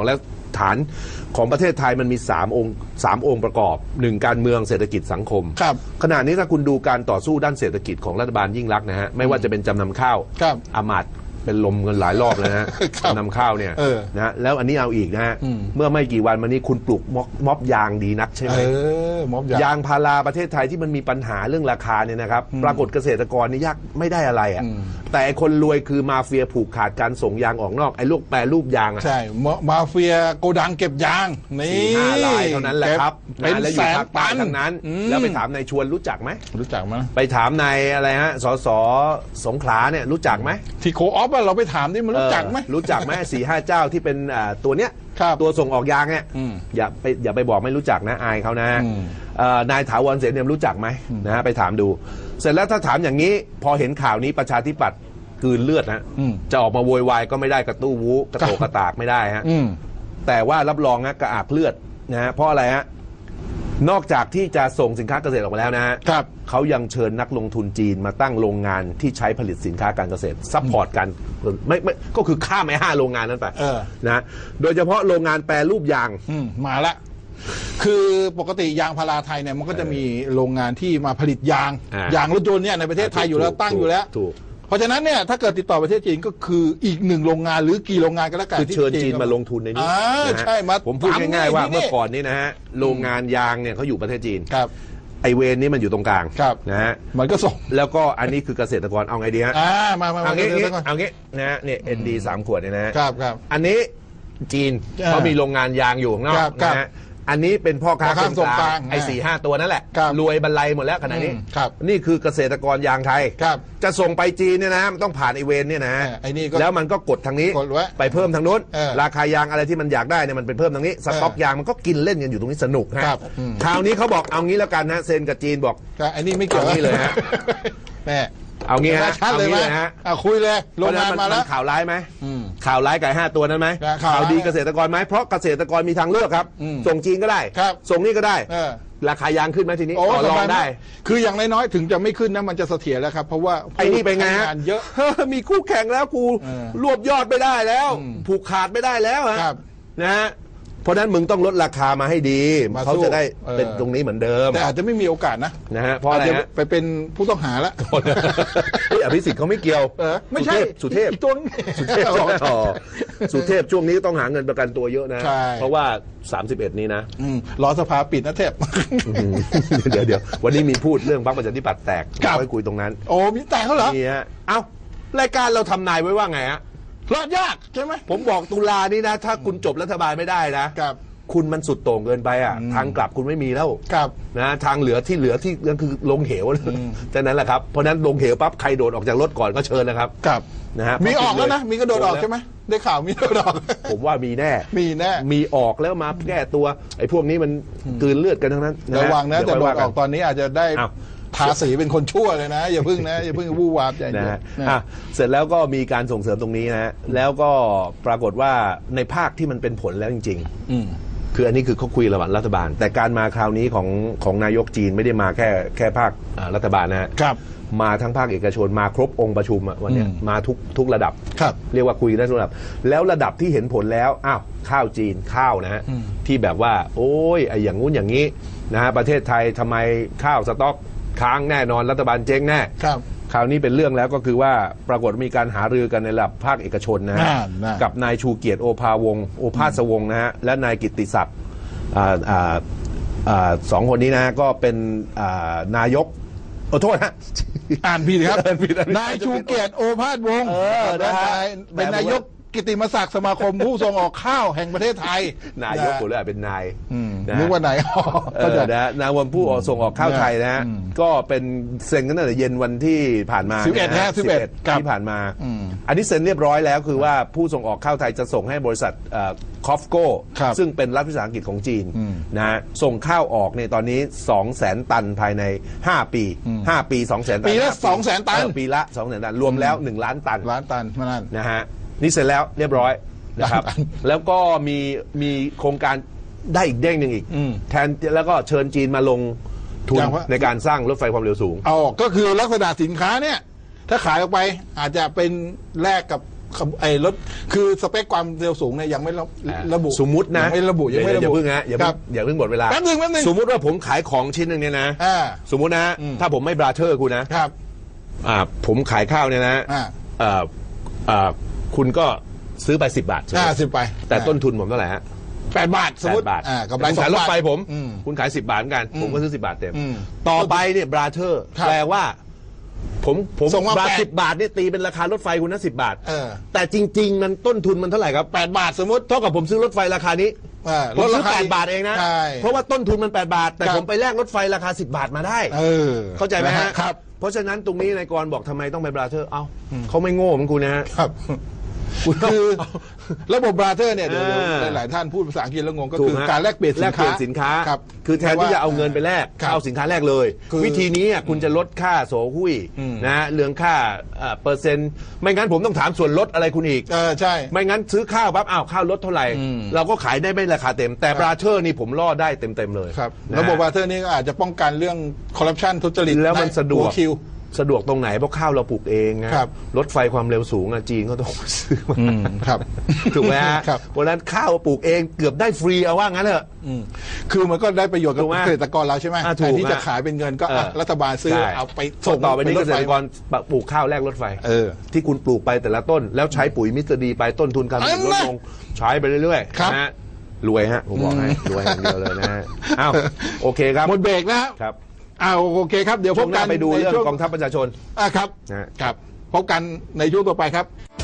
ฐานของประเทศไทยมันมี3 องค์ประกอบ 1 การเมืองเศรษฐกิจสังคมขณะนี้ถ้าคุณดูการต่อสู้ด้านเศรษฐกิจของรัฐบาลยิ่งลักษณ์นะฮะไม่ว่าจะเป็นจำนำข้าวอามาตย์เป็นลมกันหลายรอบแล้วนะฮะจำนำข้าวเนี่ยนะแล้วอันนี้เอาอีกนะฮะเมื่อไม่กี่วันมานี้คุณปลูกม็อบยางดีนักใช่ไหมม็อบยางพาราประเทศไทยที่มันมีปัญหาเรื่องราคาเนี่ยนะครับปรากฏเกษตรกรนี่ยากไม่ได้อะไรอ่ะแต่คนรวยคือมาเฟียผูกขาดการส่งยางออกนอกไอ้ลูกแปรรูปยางอ่ะใช่มาเฟียโกดังเก็บยางนี่4-5 รายเท่านั้นแหละครับเป็นแสนตันทั้งนั้นแล้วไปถามนายชวนรู้จักไหมรู้จักไหมไปถามนายอะไรฮะสสสงขลาเนี่ยรู้จักไหมที่โคออฟเราไปถามนี่มันรู้จักไหมรู้จักไหม4-5 เจ้าที่เป็นตัวเนี้ยตัวส่งออกยางเนี่ยอย่าไปบอกไม่รู้จักนะอายเขานะนายถาวรเสนเนียมรู้จักไหมนะฮะไปถามดูเสร็จแล้วถ้าถามอย่างนี้พอเห็นข่าวนี้ประชาธิปัตย์คืนเลือดนะจะออกมาโวยวายก็ไม่ได้กระตู้วูกระโตกระตากไม่ได้ฮะแต่ว่ารับรองนะกระอักเลือดนะฮะเพราะอะไรฮะนอกจากที่จะส่งสินค้าเกษตรออกมาแล้วนะฮะเขายังเชิญนักลงทุนจีนมาตั้งโรงงานที่ใช้ผลิตสินค้าการเกษตรซัพพอร์ตกันไม่ก็คือข้ามไอ้5 โรงงานนั้นไปนะโดยเฉพาะโรงงานแปรรูปยางมาละคือปกติยางพาราไทยเนี่ยมันก็จะมีโรงงานที่มาผลิตยางรถยนต์เนี่ยในประเทศไทยอยู่แล้วตั้งอยู่แล้วเพราะฉะนั้นเนี่ยถ้าเกิดติดต่อประเทศจีนก็คืออีก1 โรงงานหรือกี่โรงงานก็แล้วกันที่เชิญจีนมาลงทุนในนี้ใช่มาผมพูดง่ายๆว่าเมื่อก่อนนี้นะฮะโรงงานยางเนี่ยเขาอยู่ประเทศจีนไอเวรนี้มันอยู่ตรงกลางนะฮะมันก็ส่งแล้วก็อันนี้คือเกษตรกรเอาไงดีฮะมาเอางี้นะฮะเนี่ยND 3 ขวดเนี่ยนะครับอันนี้จีนเขามีโรงงานยางอยู่ข้างนอกนะฮะอันนี้เป็นพ่อค้าคนกลางไอ้4-5 ตัวนั่นแหละรวยบรรลัยหมดแล้วขณะนี้นี่คือเกษตรกรยางไทยจะส่งไปจีนเนี่ยนะมันต้องผ่านไอเวนเนี่ยนะแล้วมันก็กดทางนี้ไปเพิ่มทางนู้นราคายางอะไรที่มันอยากได้เนี่ยมันเป็นเพิ่มทางนี้สต็อกยางมันก็กินเล่นกันอยู่ตรงนี้สนุกฮะคราวนี้เขาบอกเอางี้แล้วกันนะเซนกับจีนบอกอันนี้ไม่เกี่ยวนี่เลยฮะแม่เอางี้ฮะเอางี้เลยฮะคุยเลยโรงงานมาแล้วข่าวร้ายไหมข่าวร้ายไก่5 ตัวนั้นไหมข่าวดีเกษตรกรไหมเพราะเกษตรกรมีทางเลือกครับส่งจีนก็ได้ส่งนี่ก็ได้ราคายางขึ้นไหมทีนี้ลองได้คืออย่างน้อยๆถึงจะไม่ขึ้นนะมันจะเสถียรแล้วครับเพราะว่าไอ้นี่เป็นไงฮะเยอะมีคู่แข่งแล้วกูรวบยอดไม่ได้แล้วผูกขาดไม่ได้แล้วนะฮะเพราะนั้นมึงต้องลดราคามาให้ดีเขาจะได้เป็นตรงนี้เหมือนเดิมแต่อาจจะไม่มีโอกาสนะฮะเพราะอะไรฮะไปเป็นผู้ต้องหาแล้วอภิสิทธิ์เขาไม่เกี่ยวไม่ใช่สุเทพสุเทพสุเทพช่วงนี้ต้องหาเงินประกันตัวเยอะนะเพราะว่า31นี้นะรอสภาปิดนะเทพเดี๋ยววันนี้มีพูดเรื่องพรรคประชาธิปัตย์แตกไว้คุยตรงนั้นโอ้มีแตกเขาเหรอนี่ฮะเอ้ารายการเราทำนายไว้ว่าไงฮะรอดยากใช่ไหมผมบอกตุลานี้นะถ้าคุณจบรัฐบาลไม่ได้นะครับคุณมันสุดโต่งเกินไปอ่ะทางกลับคุณไม่มีแล้วนะทางเหลือที่นั่นคือลงเหวแต่นั้นแหละครับเพราะนั้นลงเหวปั๊บใครโดดออกจากรถก่อนก็เชิญนะครับนะฮะมีออกแล้วนะมีกระโดดออกใช่ไหมได้ข่าวมีกระโดดออกผมว่ามีแน่มีออกแล้วมาแก้ตัวไอ้พวกนี้มันกลืนเลือดกันทั้งนั้นระวังนะจะโดดออกตอนนี้อาจจะได้ทาสีเป็นคนชั่วเลยนะอย่าพึ่งวู่วาบใหญ่นะเสร็จแล้วก็มีการส่งเสริมตรงนี้นะแล้วก็ปรากฏว่าในภาคที่มันเป็นผลแล้วจริงๆคืออันนี้คือเขาคุยระหว่างรัฐบาลแต่การมาคราวนี้ของนายกจีนไม่ได้มาแค่ภาครัฐบาลนะครับมาทั้งภาคเอกชนมาครบองค์ประชุมวันนี้มาทุกระดับเรียกว่าคุยได้ทุกระดับแล้วระดับที่เห็นผลแล้วข้าวจีนข้าวนะฮะที่แบบว่าโอ้ยไอ้อย่างงู้นอย่างนี้นะฮะประเทศไทยทำไมข้าวสต๊อกค้างแน่นอนรัฐบาลเจ๊งแน่คราวนี้เป็นเรื่องแล้วก็คือว่าปรากฏมีการหารือกันในระดับภาคเอกชนนะฮะกับนายชูเกียรติโอภาสวงศ์นะฮะและนายกิตติศักดิ์2 คนนี้นะก็เป็นนายกโทษฮะอ่านผิดครับนายชูเกียรติโอภาสวงศ์เป็นนายกกิตติมศักดิ์สมาคมผู้ส่งออกข้าวแห่งประเทศไทยนายกผมเลยเป็นนายนึกว่าไหนนายวันผู้ส่งออกข้าวไทยนะฮะก็เป็นเซ็นกันตั้งแต่เย็นวันที่ผ่านมา 11 ที่ผ่านมาอันนี้เซ็นเรียบร้อยแล้วคือว่าผู้ส่งออกข้าวไทยจะส่งให้บริษัทคอฟโก้ซึ่งเป็นรัฐวิสาหกิจของจีนนะส่งข้าวออกในตอนนี้ 200,000 ตันภายใน5 ปี5 ปี 200,000 ตันปีละ 200,000 ตันปีละ 200,000 ตันรวมแล้ว1 ล้านตันนั่นนะฮะนี่เสร็จแล้วเรียบร้อยนะครับแล้วก็มีโครงการได้อีกเด้งหนึ่งอีกแทนแล้วก็เชิญจีนมาลงทุนในการสร้างรถไฟความเร็วสูงก็คือลักษณะสินค้าเนี่ยถ้าขายออกไปอาจจะเป็นแลกกับไอ้รถคือสเปคความเร็วสูงเนี่ยยังไม่ระบุสมมุตินะยังไม่ระบุยังไม่ระบุอย่าเพิ่งนะอย่าเพิ่งหมดเวลาแป๊บนึงสมมุติว่าผมขายของชิ้นหนึ่งเนี่ยนะสมมุตินะถ้าผมไม่บราเธอร์คุณนะครับผมขายข้าวเนี่ยนะคุณก็ซื้อไป10 บาท 10ไปแต่ต้นทุนผมเท่าไหร่ฮะ 8 บาทสมมติกำไร2 บาทรถไฟผมคุณขาย10 บาทเหมือนกันผมก็ซื้อ10 บาทเต็มต่อไปเนี่ยบราเธอร์แปลว่าผมส่งมา 10 บาทเนี่ยตีเป็นราคารถไฟคุณนะ10 บาทแต่จริงๆมันต้นทุนมันเท่าไหร่ครับ 8 บาทสมมติเท่ากับผมซื้อรถไฟราคานี้ผมซื้อ8 บาทเองนะเพราะว่าต้นทุนมัน8 บาทแต่ผมไปแลกรถไฟราคา10 บาทมาได้เข้าใจไหมฮะเพราะฉะนั้นตรงนี้นายกรบอกทำไมต้องไปบราเธอร์เขาไม่โง่เหมือนคุณนะฮะคือระบบบราเธอร์เนี่ยเดี๋ยวหลายท่านพูดภาษาอังกฤษแล้วงงก็คือการแลกเปลี่ยนสินค้าคือแทนที่จะเอาเงินไปแลกเอาสินค้าแลกเลยวิธีนี้คุณจะลดค่าโสหุ้ยนะเรื่องค่าเปอร์เซ็นต์ไม่งั้นผมต้องถามส่วนลดอะไรคุณอีกใช่ไม่งั้นซื้อข้าวปั๊บข้าวลดเท่าไหร่เราก็ขายได้ไม่ราคาเต็มแต่บราเธอร์นี่ผมล่อได้เต็มเลยระบบบราเธอร์นี่ก็อาจจะป้องกันเรื่องคอร์รัปชันทุจริตแล้วมันสะดวกตรงไหนเพราะข้าวเราปลูกเองนะรถไฟความเร็วสูงจีนก็ต้องซื้อมาถูกไหมฮะเพราะนั้นข้าวปลูกเองเกือบได้ฟรีเอาว่างั้นเถอะคือมันก็ได้ประโยชน์กับเกษตรกรเราใช่ไหมแทนที่จะขายเป็นเงินก็รัฐบาลซื้อเอาไปส่งต่อไปนี้เกษตรกรปลูกข้าวแลกรถไฟที่คุณปลูกไปแต่ละต้นแล้วใช้ปุ๋ยมิสเตอร์ดีไปต้นทุนการผลิตลดลงใช้ไปเรื่อยๆนะรวยฮะผมบอกให้รวยอย่างเดียวเลยนะอ้าวโอเคครับหมดเบรกนะครับโอเคครับเดี๋ยวพบกันไปดูเรื่องกองทัพประชาชนครับพบกันในช่วงต่อไปครับ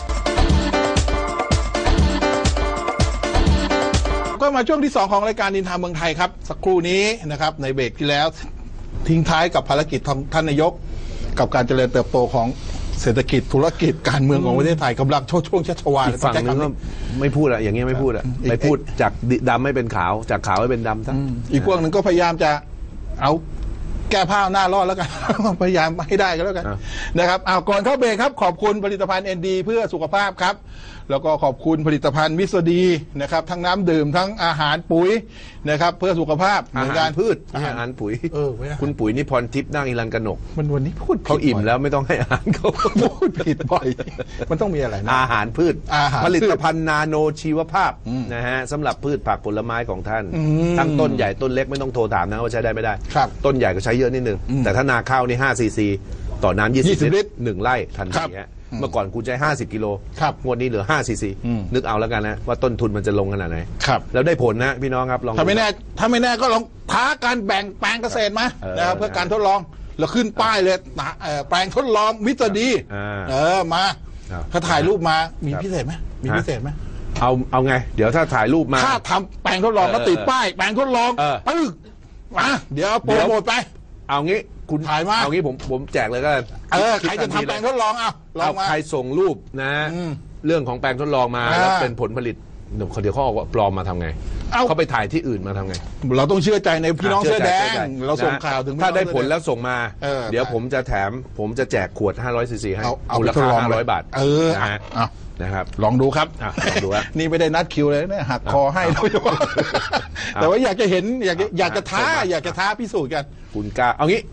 ก็มาช่วงที่2ของรายการนินทาเมืองไทยครับสักครู่นี้นะครับในเบรกที่แล้วทิ้งท้ายกับภารกิจของท่านนายกกับการเจริญเติบโตของเศรษฐกิจธุรกิจการเมืองของประเทศไทยกำลังช่วงชัชวาลฝั่งนึงก็ไม่พูดอะอย่างเงี้ยไม่พูดอะไม่พูดจากดำไม่เป็นขาวจากขาวให้เป็นดำซะอีกพวกนึงก็พยายามจะเอาแก้ผ้าหน้ารอดแล้วกันพยายามให้ได้กันแล้วกันนะครับก่อนเข้าเบรกครับขอบคุณผลิตภัณฑ์ ND เพื่อสุขภาพครับแล้วก็ขอบคุณผลิตภัณฑ์มิสดีนะครับทั้งน้ำดื่มทั้งอาหารปุ๋ยนะครับเพื่อสุขภาพอาหารพืชอาหารปุ๋ยคุณปุ๋ยนิพนธ์ทิพย์นั่งอิรันกนกมันวันนี้พูดเขาอิ่มแล้วไม่ต้องให้อาหารเขาพูดผิดบ่อยมันต้องมีอะไรนะอาหารพืชผลิตภัณฑ์นาโนชีวภาพนะฮะสำหรับพืชผักผลไม้ของท่านทั้งต้นใหญ่ต้นเล็กไม่ต้องโทรถามนะว่าใช้ได้ไม่ได้ต้นใหญ่ก็ใช้เยอะนิดนึงแต่ถ้านาข้าวนี่5 cc ต่อน้ำ20 ลิตร1 ไร่ทันทีฮะเมื่อก่อนคุณใช้50 กิโลงวดนี้เหลือ5 ซีซีนึกเอาแล้วกันนะว่าต้นทุนมันจะลงขนาดไหนแล้วได้ผลนะพี่น้องครับลองถ้าไม่แน่ก็ลองท้าการแบ่งแปลงเกษตรมานะครับเพื่อการทดลองเราขึ้นป้ายเลยแปลงทดลองมิสเตอร์ดีมาถ้าถ่ายรูปมามีพิเศษไหมมีพิเศษไหมเอาไงเดี๋ยวถ้าถ่ายรูปมาถ้าทำแปลงทดลองก็ติดป้ายแปลงทดลองปึ๊กมาเดี๋ยวโปรโมทไปเอางี้คุณถ่ายมาเอางี้ผมแจกเลยก็ใครจะทำแปลงทดลองเอาใครส่งรูปนะเรื่องของแปลงทดลองมาแล้วเป็นผลผลิตเดี๋ยวเขาออกว่าปลอมมาทำไงเขาไปถ่ายที่อื่นมาทำไงเราต้องเชื่อใจในพี่น้องเสื้อแดงเราส่งข่าวถึงถ้าได้ผลแล้วส่งมาเดี๋ยวผมจะแจกขวด500 ซีซีให้มูลค่า500 บาทนะครับลองดูครับลองดูครับนี่ไม่ได้นัดคิวเลยนะหักคอให้แต่ว่าอยากจะเห็นอยากจะท้าพิสูจน์กันคุณกล้าเอางี้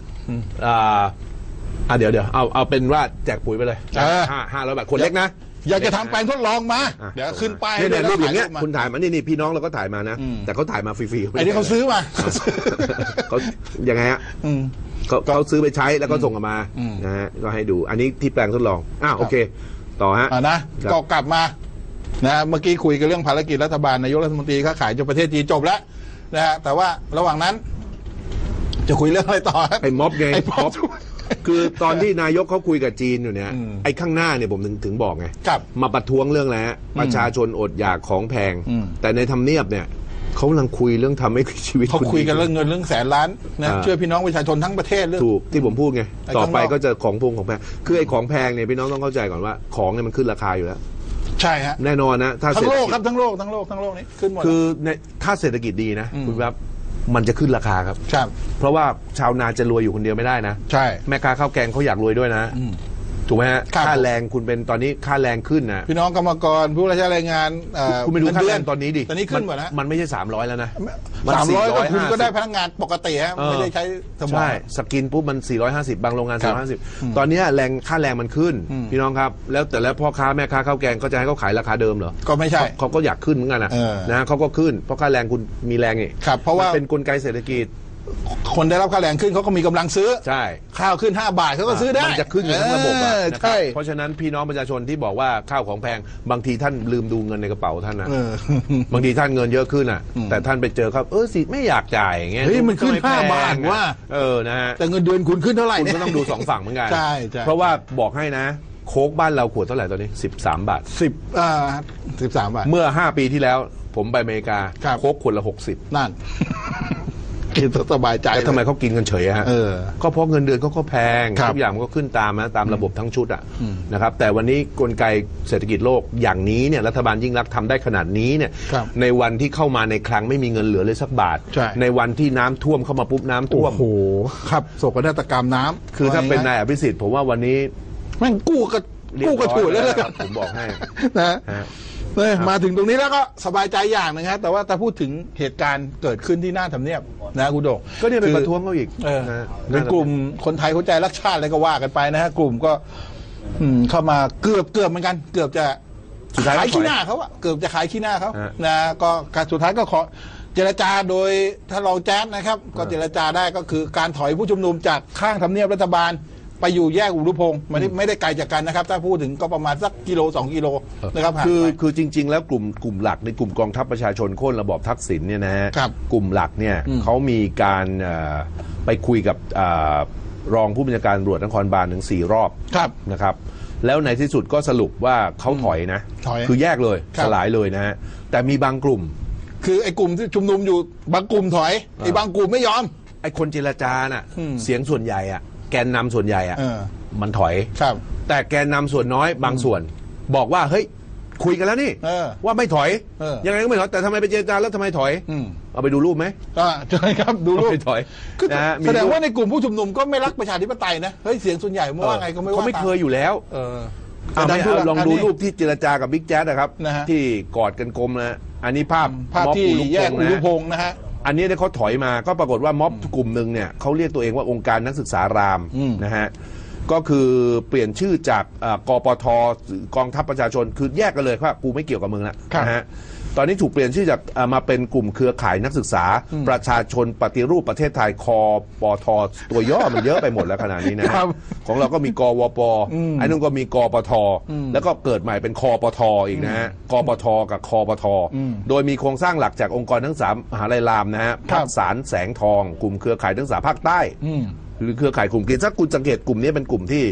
เดี๋ยวเอาเป็นว่าแจกปุ๋ยไปเลย500 บาทคนเล็กนะอยากจะทำแปลงทดลองมาเดี๋ยวขึ้นป้ายเนี่ยรูปอย่างเงี้ยคุณถ่ายมานี่พี่น้องเราก็ถ่ายมานะแต่เขาถ่ายมาฟรีๆไอ้นี่เขาซื้อมาเขายังไงฮะเขาซื้อไปใช้แล้วก็ส่งมานะฮะก็ให้ดูอันนี้ที่แปลงทดลองโอเคต่อฮะนะก็กลับมานะเมื่อกี้คุยกันเรื่องภารกิจรัฐบาลนายกรัฐมนตรีค้าขายจนประเทศจีนจบแล้วนะฮะแต่ว่าระหว่างนั้นจะคุยเรื่องอะไรต่อไอ้ม็อบไงม็อบคือตอนที่นายกเขาคุยกับจีนอยู่เนี่ยไอ้ข้างหน้าเนี่ยผมถึงบอกไงมาประท้วงเรื่องแล้วประชาชนอดอยากของแพงแต่ในทำเนียบเนี่ยเขากำลังคุยเรื่องทำให้ชีวิตเขาคุยกันเรื่องเงินเรื่อง100,000 ล้านนะช่วยพี่น้องประชาชนทั้งประเทศเรื่องถูกที่ผมพูดไงต่อไปก็จะของแพงคือไอ้ของแพงเนี่ยพี่น้องต้องเข้าใจก่อนว่าของเนี่ยมันขึ้นราคาอยู่แล้วใช่ฮะแน่นอนนะทั้งโลกครับทั้งโลกนี้ขึ้นหมดคือถ้าเศรษฐกิจดีนะคุณครับมันจะขึ้นราคาครับเพราะว่าชาวนาจะรวยอยู่คนเดียวไม่ได้นะใช่แม่ค้าข้าวแกงเขาอยากรวยด้วยนะถูกไหมฮะค่าแรงคุณเป็นตอนนี้ค่าแรงขึ้นนะพี่น้องกรรมกรผู้ราชการแรงงานคุณไปดูค่าแรงตอนนี้ดิตอนนี้ขึ้นหมดนะมันไม่ใช่300แล้วนะ 300ก็คุณก็ได้พนักงานปกติฮะไม่ได้ใช้สมองใช่สกินปุ๊บมัน450บางโรงงาน450ตอนนี้ค่าแรงมันขึ้นพี่น้องครับแล้วแต่แล้วพ่อค้าแม่ค้าข้าวแกงก็จะให้เขาขายราคาเดิมเหรอก็ไม่ใช่เขาก็อยากขึ้นเหมือนกันนะเขาก็ขึ้นเพราะค่าแรงคุณมีแรงนี่เพราะว่าเป็นกลไกเศรษฐกิจคนได้รับค่าแรงขึ้นเขาก็มีกำลังซื้อใช่ข้าวขึ้น5 บาทเขาก็ซื้อได้มันจะขึ้นกันทั้งระบบใช่เพราะฉะนั้นพี่น้องประชาชนที่บอกว่าข้าวของแพงบางทีท่านลืมดูเงินในกระเป๋าท่านนะบางทีท่านเงินเยอะขึ้นแต่ท่านไปเจอครับสิไม่อยากจ่ายอย่างเงี้ยมันขึ้น5 บาทว่านะฮะแต่เงินเดือนคุณขึ้นเท่าไหร่คุณก็ต้องดู2ฝั่งเหมือนกันใช่เพราะว่าบอกให้นะโค้กบ้านเราขวดเท่าไหร่ตอนนี้13 บาท 13 บาทเมื่อ5 ปีที่แล้วผมไปอเมริกาโค้กขวดละ60 นั่นกินสบายใจแล้วทำไมเขากินกันเฉยฮะก็เพราะเงินเดือนเขาก็แพงทุกอย่างมันก็ขึ้นตามระบบทั้งชุดนะครับแต่วันนี้กลไกเศรษฐกิจโลกอย่างนี้เนี่ยรัฐบาลยิ่งรักทำได้ขนาดนี้เนี่ยในวันที่เข้ามาในคลังไม่มีเงินเหลือเลยสักบาทในวันที่น้ำท่วมเข้ามาปุ๊บน้ำท่วมโอ้โหครับโศกนาฏกรรมน้ำคือถ้าเป็นนายอภิสิทธิ์ผมว่าวันนี้แม่งกู้กระฉูดแล้วผมบอกให้นะมาถึงตรงนี้แล้วก็สบายใจอย่างนึงครับแต่ว่าถ้าพูดถึงเหตุการณ์เกิดขึ้นที่หน้าทำเนียบนะคุณโดก็เนี่ยเป็นประท้วงเขาอีกเป็นกลุ่มคนไทยเข้าใจรักชาติอะไรก็ว่ากันไปนะฮะกลุ่มก็เข้ามาเกือบเหมือนกันเกือบจะขายขี้หน้าเขาอะเกือบจะขายขี้หน้าเขานะก็การสุดท้ายก็ขอเจรจาโดยท่านรองแจ๊ดนะครับก็เจรจาได้ก็คือการถอยผู้ชุมนุมจากข้างทำเนียบรัฐบาลไปอยู่แยกอุรุพงศ์ไม่ได้ไกลจากกันนะครับถ้าพูดถึงก็ประมาณสักกิโล2 กิโลนะครับคือจริงๆแล้วกลุ่มหลักในกลุ่มกองทัพประชาชนโค่นระบอบทักษิณเนี่ยนะฮะกลุ่มหลักเนี่ยเขามีการไปคุยกับรองผู้บัญชาการตำรวจนครบาลถึง4 รอบนะครับแล้วในที่สุดก็สรุปว่าเขาถอยนะคือแยกเลยสลายเลยนะฮะแต่มีบางกลุ่มคือไอ้กลุ่มที่ชุมนุมอยู่บางกลุ่มถอยไอ้บางกลุ่มไม่ยอมไอ้คนเจรจาน่ะเสียงส่วนใหญ่อะแกนนำส่วนใหญ่มันถอยแต่แกนนำส่วนน้อยบางส่วนบอกว่าเฮ้ยคุยกันแล้วนี่ว่าไม่ถอยยังไงก็ไม่ถอยแต่ทำไมไปเจรจาแล้วทำไมถอยเอาไปดูรูปไหมใช่ครับดูรูปถอยแสดงว่าในกลุ่มผู้ชุมนุมก็ไม่รักประชาธิปไตยนะเฮ้ยเสียงส่วนใหญ่ว่าไงก็ไม่ว่าเขาไม่เคยอยู่แล้วลองดูรูปที่เจรจากับบิ๊กแจ๊ดนะครับที่กอดกันกลมนะอันนี้ภาพที่แยกอุรุพงศ์นะฮะอันนี้เขาถอยมาก็ปรากฏว่าม็อบกลุ่มหนึ่งเนี่ยเขาเรียกตัวเองว่าองค์การนักศึกษารามนะฮะก็คือเปลี่ยนชื่อจากกปทกองทัพประชาชนคือแยกกันเลยว่ากูไม่เกี่ยวกับมึงแล้วนะฮะตอนนี้ถูกเปลี่ยนชื่อจากมาเป็นกลุ่มเครือข่ายนักศึกษาประชาชนปฏิรูปประเทศไทยคปทตัวย่อมันเยอะไปหมดแล้วขนาดนี้นะของเราก็มีกวปไอ้นู่นก็มีกปทแล้วก็เกิดใหม่เป็นคปทอีกนะฮะกปทกับคปทโดยมีโครงสร้างหลักจากองค์กรทั้ง3มหาลัยรามนะฮะภาคสารแสงทองกลุ่มเครือข่ายนักศึกษาภาคใต้หรือเครือข่ายกลุ่มกินถ้าคุณสังเกตกลุ่มนี้เป็นกลุ่มที่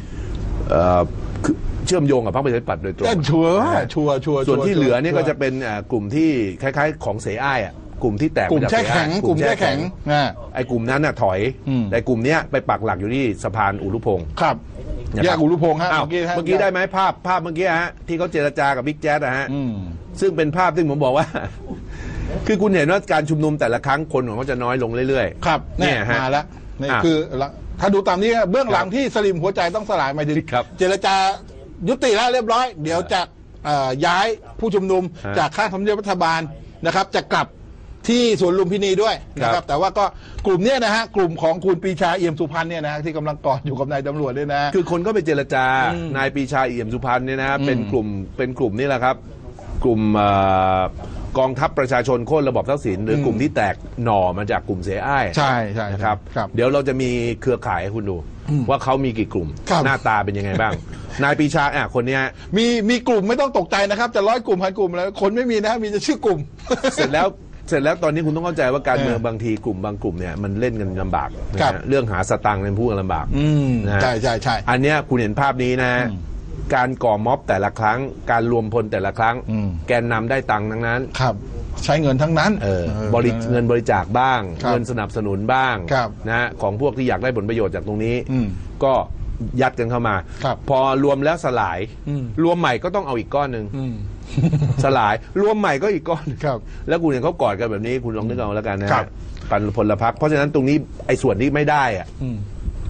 เชื่อมโยงกับพรรคประชาธิปัตย์โดยตรงชัวส่วนที่เหลือเนี่ยก็จะเป็นกลุ่มที่คล้ายๆของเสอ้ายกลุ่มที่แตกกลุ่มแช่แข็งกลุ่มแช่แข็งไอ้กลุ่มนั้นน่ะถอยแต่กลุ่มนี้ไปปักหลักอยู่ที่สะพานอุรุพงศ์ครับแยกอุรุพงศ์ฮะเมื่อกี้ได้ไหมภาพเมื่อกี้ฮะที่เขาเจรจากับบิ๊กแจ๊ดนะฮะซึ่งเป็นภาพที่ผมบอกว่าคือคุณเห็นว่าการชุมนุมแต่ละครั้งคนของเขาจะน้อยลงเรื่อยๆครับเนี่ยมาแล้วนี่คือถ้าดูตามนี้เบื้องหลังที่สลิมหัวใจต้องสลายหมายถึงเจรจายุติแล้วเรียบร้อยเดี๋ยวจะย้ายผู้ชุมนุมจากข้างทำเนียบรัฐบาลนะครับจะกลับที่สวนลุมพินีด้วยนะครับแต่ว่าก็กลุ่มเนี้ยนะฮะกลุ่มของคุณปรีชาเอี่ยมสุพรรณเนี่ยนะที่กำลังกอดอยู่กับนายตำรวจด้วยนะคือคนก็ไปเจรจานายปรีชาเอี่ยมสุพรรณเนี่ยนะเป็นกลุ่มนี่แหละครับกลุ่มกองทัพประชาชนโค่นระบอบทักษิณหรือกลุ่มที่แตกหน่อมาจากกลุ่มเสอ้ายใช่นะครับเดี๋ยวเราจะมีเครือข่ายให้คุณดูว่าเขามีกี่กลุ่มหน้าตาเป็นยังไงบ้างนายปรีชาคนนี้มีกลุ่มไม่ต้องตกใจนะครับจะ100 กลุ่ม1,000 กลุ่มแล้วคนไม่มีนะมีจะชื่อกลุ่มเสร็จแล้วตอนนี้คุณต้องเข้าใจว่าการเมืองบางทีกลุ่มบางกลุ่มเนี่ยมันเล่นกันลำบากเรื่องหาสตางค์เป็นผู้ลำบากใช่อันนี้คุณเห็นภาพนี้นะการก่อม็อบแต่ละครั้งการรวมพลแต่ละครั้งแกนนำได้ตังค์ทั้งนั้นครับใช้เงินทั้งนั้นเงินบริจาคบ้างเงินสนับสนุนบ้างนะของพวกที่อยากได้ผลประโยชน์จากตรงนี้ก็ยัดกันเข้ามาพอรวมแล้วสลายรวมใหม่ก็ต้องเอาอีกก้อนหนึ่งสลายรวมใหม่ก็อีกก้อนแล้วคุณเห็นเขากอดกันแบบนี้คุณลองนึกเอาแล้วกันนะปันพลพรรคเพราะฉะนั้นตรงนี้ไอ้ส่วนที่ไม่ได้อะ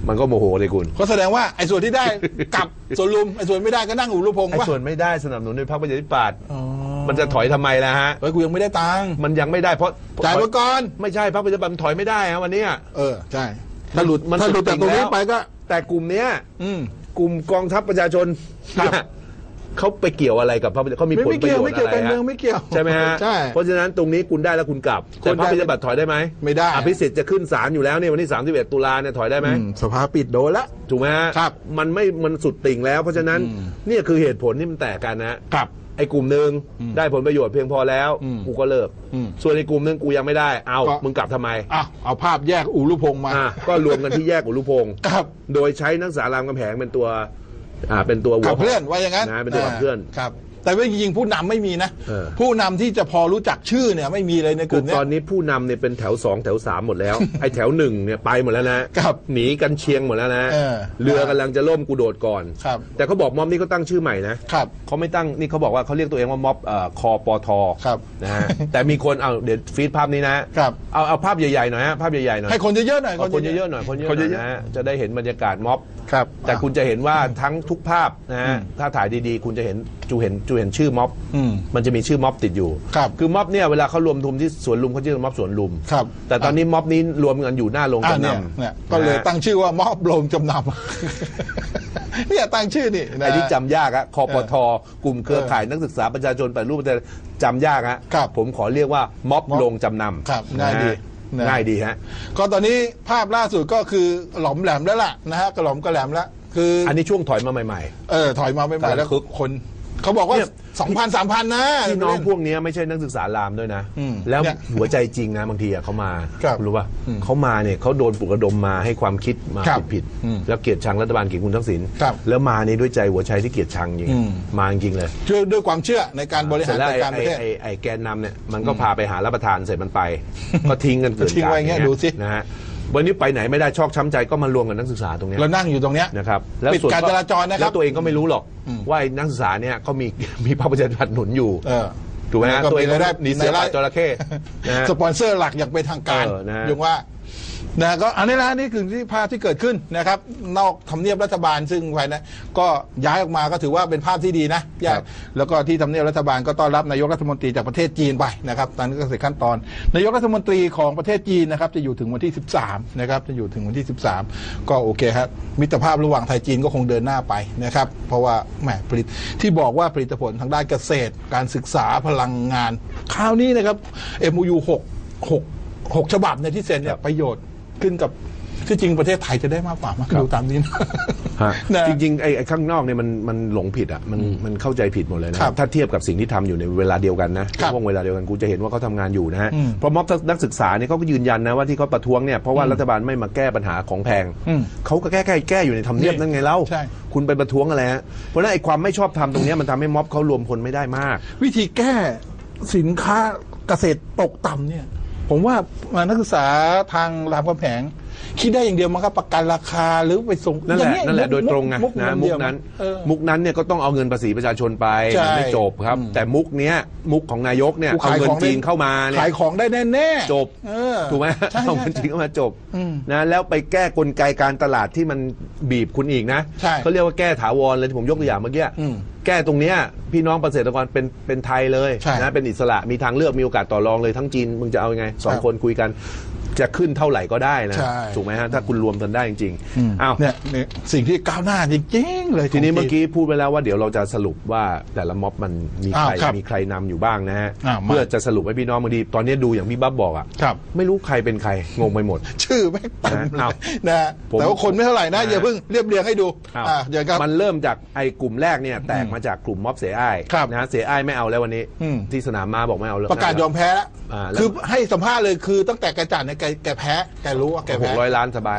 มันก็โมโหเลยคุณก็แสดงว่าไอ้ส่วนที่ได้กลับส่วนลุมไอ้ส่วนไม่ได้ก็นั่งอุรุพงศ์ไอ้ป่ะส่วนไม่ได้สนับสนุนโดยพรรคประชาธิปัตย์มันจะถอยทำไมล่ะฮะเฮ้ยกูยังไม่ได้ตังค์มันยังไม่ได้เพราะจ่ายไปก่อนไม่ใช่พรรคประชาธิปัตย์ถอยไม่ได้ฮะวันนี้ใช่ถ้าหลุดมันถ้าหลุดจากตรงนี้แล้วไปก็แต่กลุ่มเนี้ย กลุ่มกองทัพประชาชนครับเนี่ยเขาไปเกี่ยวอะไรกับพรรคประชาธิปัตย์เขามีผลไม่ประเกี่โยยวชไม่น์เกี่อะยวไรการเมืองฮะไม่เกี่ยวใช่ไหมฮะใช่เพราะฉะนั้นตรงนี้คุณได้แล้วคุณกลับแต่พรรคประชาธิปัตย์ถอยได้ไหมไม่ได้อภิสิทธิ์จะขึ้นศาลอยู่แล้วเนี่ยวันที่31 ตุลาเนี่ยถอยได้ไหมสภาปิดโดนละถูกไหมฮะครับมันสุดติ่งแล้ว เพราะฉะนั้นเนี่ยคือเหตุผลที่มันแตกกันนะครับ ไอ้กลุ่มหนึ่งได้ผลประโยชน์เพียงพอแล้วกูก็เลิกส่วนไอ้กลุ่มหนึ่งกูยังไม่ได้เอามึงกลับทำไมเอาภาพแยกอุรุพงศ์มาก็รวมกันที่แยกอุรุพงศ์ครับโดยใช้นักศึกษารามคำแหงเป็นตัวหัวขับเคลื่อนว่าอย่างนั้นนะเป็นตัวขับเคลื่อนครับ แต่ว่าจริงๆผู้นำไม่มีนะ ผู้นำที่จะพอรู้จักชื่อเนี่ยไม่มีเลยในกลุ่มนี้ตอนนี้ผู้นำเนี่ยเป็นแถว2แถว3หมดแล้ว ไอ้แถว1เนี่ยไปหมดแล้วนะครับหนีกันเชียงหมดแล้วนะเรือกำลังจะล่มกูโดดก่อนครับแต่เขาบอกม็อบนี้เขาตั้งชื่อใหม่นะครับ เขาไม่ตั้งนี่เขาบอกว่าเขาเรียกตัวเองว่าม็อบคอปทครับนะฮะแต่มีคนเอาเดี๋ยวฟีดภาพนี้นะครับ เอาภาพใหญ่ๆหน่อยฮะภาพใหญ่ๆหน่อยให้คนเยอะๆหน่อยคนเยอะๆหน่อยคนเยอะๆหน่อยนะฮะจะได้เห็นบรรยากาศม็อบครับแต่คุณจะเห็นว่าทั้งทุกภาพนะฮะถ้าถ่ายดีๆคุณจะเห็นจูเห็นชื่อม็อบมันจะมีชื่อม็อบติดอยู่ครับคือม็อบเนี่ยเวลาเขารวมทุมที่สวนลุมเขาชื่อม็อบสวนลุมครับแต่ตอนนี้ม็อบนี้รวมกันอยู่หน้าโรงจำนำเนี่ยก็เลยตั้งชื่อว่ามอบโรงจำนำ เนี่ยตั้งชื่อนี่นะไอ้ที่จำยากอะคอปทกลุ่มเครือข่ายนักศึกษาประชาชนปฏิรูปประเทศจำยากอะครับผมขอเรียกว่าม็อบโรงจำนำครับง่ายดีง่ายดีฮะก็ตอนนี้ภาพล่าสุดก็คือหลอมแหลมแล้วล่ะนะฮะกระหล่อมกระแหลมแล้วคืออันนี้ช่วงถอยมาใหม่ถอยมาไม่ไหวแล้วคึกคนเขาบอกว่า 2,000 3,000 นะๆพี่น้องพวกนี้ไม่ใช่นักศึกษารามด้วยนะ แล้วเนี่ยหัวใจจริงนะบางทีอะเขามาครับรู้ป่ะเขามาเนี่ยเขาโดนปลุกระดมมาให้ความคิดมาครับผิดแล้วเกลียดชังรัฐบาลเกลียดคุณทักษิณครับแล้วมานี่ด้วยใจหัวใจที่เกลียดชังจริงมาจริงๆเลยด้วยความเชื่อในการบริเสหาร็รจแล้วจัดการประเทศไอ้แกนนำเนี่ยมันก็พาไปหารับประทานเสร็จมันไป ก็ทิ้งกันเกินทิ้งไว้อย่างเงี้ยดูสินะฮะวันนี้ไปไหนไม่ได้ชอกช้ำใจก็มารวมกับนักศึกษาตรงเนี้ยเรานั่งอยู่ตรงเนี้ยนะครับปิดการจราจรนะครับแล้วตัวเองก็ไม่รู้หรอกว่าไอ้นักศึกษาเนี่ยเขามีพรรคประชาธิปัตย์หนุนอยู่ถูกไหมฮะก็ตัวเองมีรายได้หนีเสือป่าจระเข้นะฮะสปอนเซอร์หลักอย่างเป็นทางการนะฮะยังว่านะก็อันนี้นะนี่คือที่ภาพที่เกิดขึ้นนะครับ นอกทำเนียบรัฐบาลซึ่งภายนะก็ย้ายออกมาก็ถือว่าเป็นภาพที่ดีนะย้ายแล้วก็ที่ทำเนียบรัฐบาลก็ต้อนรับนายกรัฐมนตรีจากประเทศจีนไปนะครับตอนนี้ก็เสร็จขั้นตอนนายกรัฐมนตรีของประเทศจีนนะครับจะอยู่ถึงวันที่13นะครับจะอยู่ถึงวันที่13ก็โอเคครับมิตรภาพระหว่างไทยจีนก็คงเดินหน้าไปนะครับเพราะว่าแหมผลิตที่บอกว่าผลิตผลทางด้านเกษตร การศึกษาพลังงานคราวนี้นะครับ MOU 6 ฉบับในที่เซ็นเนี่ยประโยชน์ขึ้นกับที่จริงประเทศไทยจะได้มากกว่ามั้งดูตามนี้นะ นะจริงๆไอ้ข้างนอกเนี่ยมันหลงผิดอ่ะมันเข้าใจผิดหมดเลยนะครับ ถ้าเทียบกับสิ่งที่ทำอยู่ในเวลาเดียวกันนะครับ ช่วงเวลาเดียวกันกูจะเห็นว่าเขาทำงานอยู่นะฮะเพราะม็อบนักศึกษาเนี่ยเขาก็ยืนยันนะว่าที่เขาประท้วงเนี่ยเพราะว่ารัฐบาลไม่มาแก้ปัญหาของแพงเขาก็แก้อยู่ในทำเนียบนั่นไงเล่าใช่คุณไปประท้วงอะไรฮะเพราะฉะนั้นไอ้ความไม่ชอบธรรมตรงเนี้ยมันทำให้ม็อบเขารวมพลไม่ได้มากวิธีแก้สินค้าเกษตรตกต่ำเนี่ยผมว่านักศึกษาทางรามคำแหงคิดได้อย่างเดียวมันก็ประกันราคาหรือไปส่งนั่นแหละอย่างเงี้ยนั่นแหละโดยตรงไงนะมุกนั้นเนี่ยก็ต้องเอาเงินภาษีประชาชนไปใช่มันไม่จบครับ แต่มุกของนายกเนี่ยเอาเงินจีนเข้ามาเนี่ยขายของได้แน่ๆจบถูกไหมใช่เอาเงินจีนเข้ามาจบนะแล้วไปแก้กลไกการตลาดที่มันบีบคุณอีกนะใช่เขาเรียกว่าแก้ถาวรเลยที่ผมยกตัวอย่างเมื่อกี้แก้ตรงเนี้ยพี่น้องเกษตรกรเป็นไทยเลยใช่นะเป็นอิสระมีทางเลือกมีโอกาสต่อรองเลยทั้งจีนมึงจะเอายังไงสองคนคุยกันจะขึ้นเท่าไหร่ก็ได้นะใช่ถูกไหมฮะถ้าคุณรวมกันได้จริงๆอ้าวเนี่ยสิ่งที่ก้าวหน้าจริงๆเลยทีนี้เมื่อกี้พูดไปแล้วว่าเดี๋ยวเราจะสรุปว่าแต่ละม็อบมันมีใครครับมีใครนำอยู่บ้างนะฮะมาเพื่อจะสรุปให้พี่น้องบางทีตอนนี้ดูอย่างพี่บ๊อบบอกอ่ะครับไม่รู้ใครเป็นใครงงไปหมดชื่อแม่งเต็มเลเอายนะฮะผมแต่ว่าคนไม่เท่าไหร่นะอย่าเพิ่งเรียบเรียงให้ดูเดี๋ยวครับมันเริ่มจากไอ้กลุ่มแรกเนี่ยแตกมาจากกลุ่มม็อบเสียอ้ายครับนะฮะเสียอ้ายไม่เอาแล้ววันนี้ ที่สนามม้าบอกไม่เอาแล้วประกาศยอมแพ้แล้วแล้วคือให้สัมภาษณ์เลยคือตั้งแต่แกจัดเนี่ยแกแพ้แกรู้ว่าแกแพ้ 600 ล้านสบาย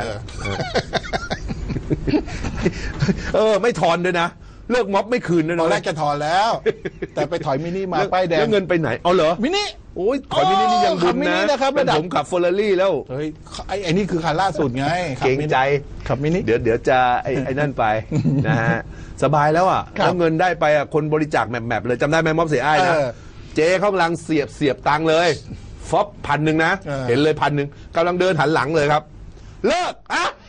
ไม่ถอนด้วยนะเลิกม็อบไม่คืนด้วยตนะอนแรกจะถอนแล้ว แต่ไปถอยมินิมาป้ายแดงแล้วเงินไปไหนเอาเหรอมินิโอ้ยถอยมินินี่ยังบุญขับมินินะนะครับเป็นระดับผมขับเฟอร์รารี่แล้วเฮ้ยไอ้นี่คือคันล่าสุดไงขับเกรงมินิใจขับมินิเดี๋ยวจะไอ้นั่นไป นะฮะสบายแล้วอ่ะครับแล้วเงินได้ไปอ่ะคนบริจาคแมปเลยจำได้ไหมม็อบเสียอ้ายนะ เจ๊เขากำลังเสียบตังค์เลยฟอบ1,000นะ เห็นเลย1,000กำลังเดินหันหลังเลยครับ เลิกอะ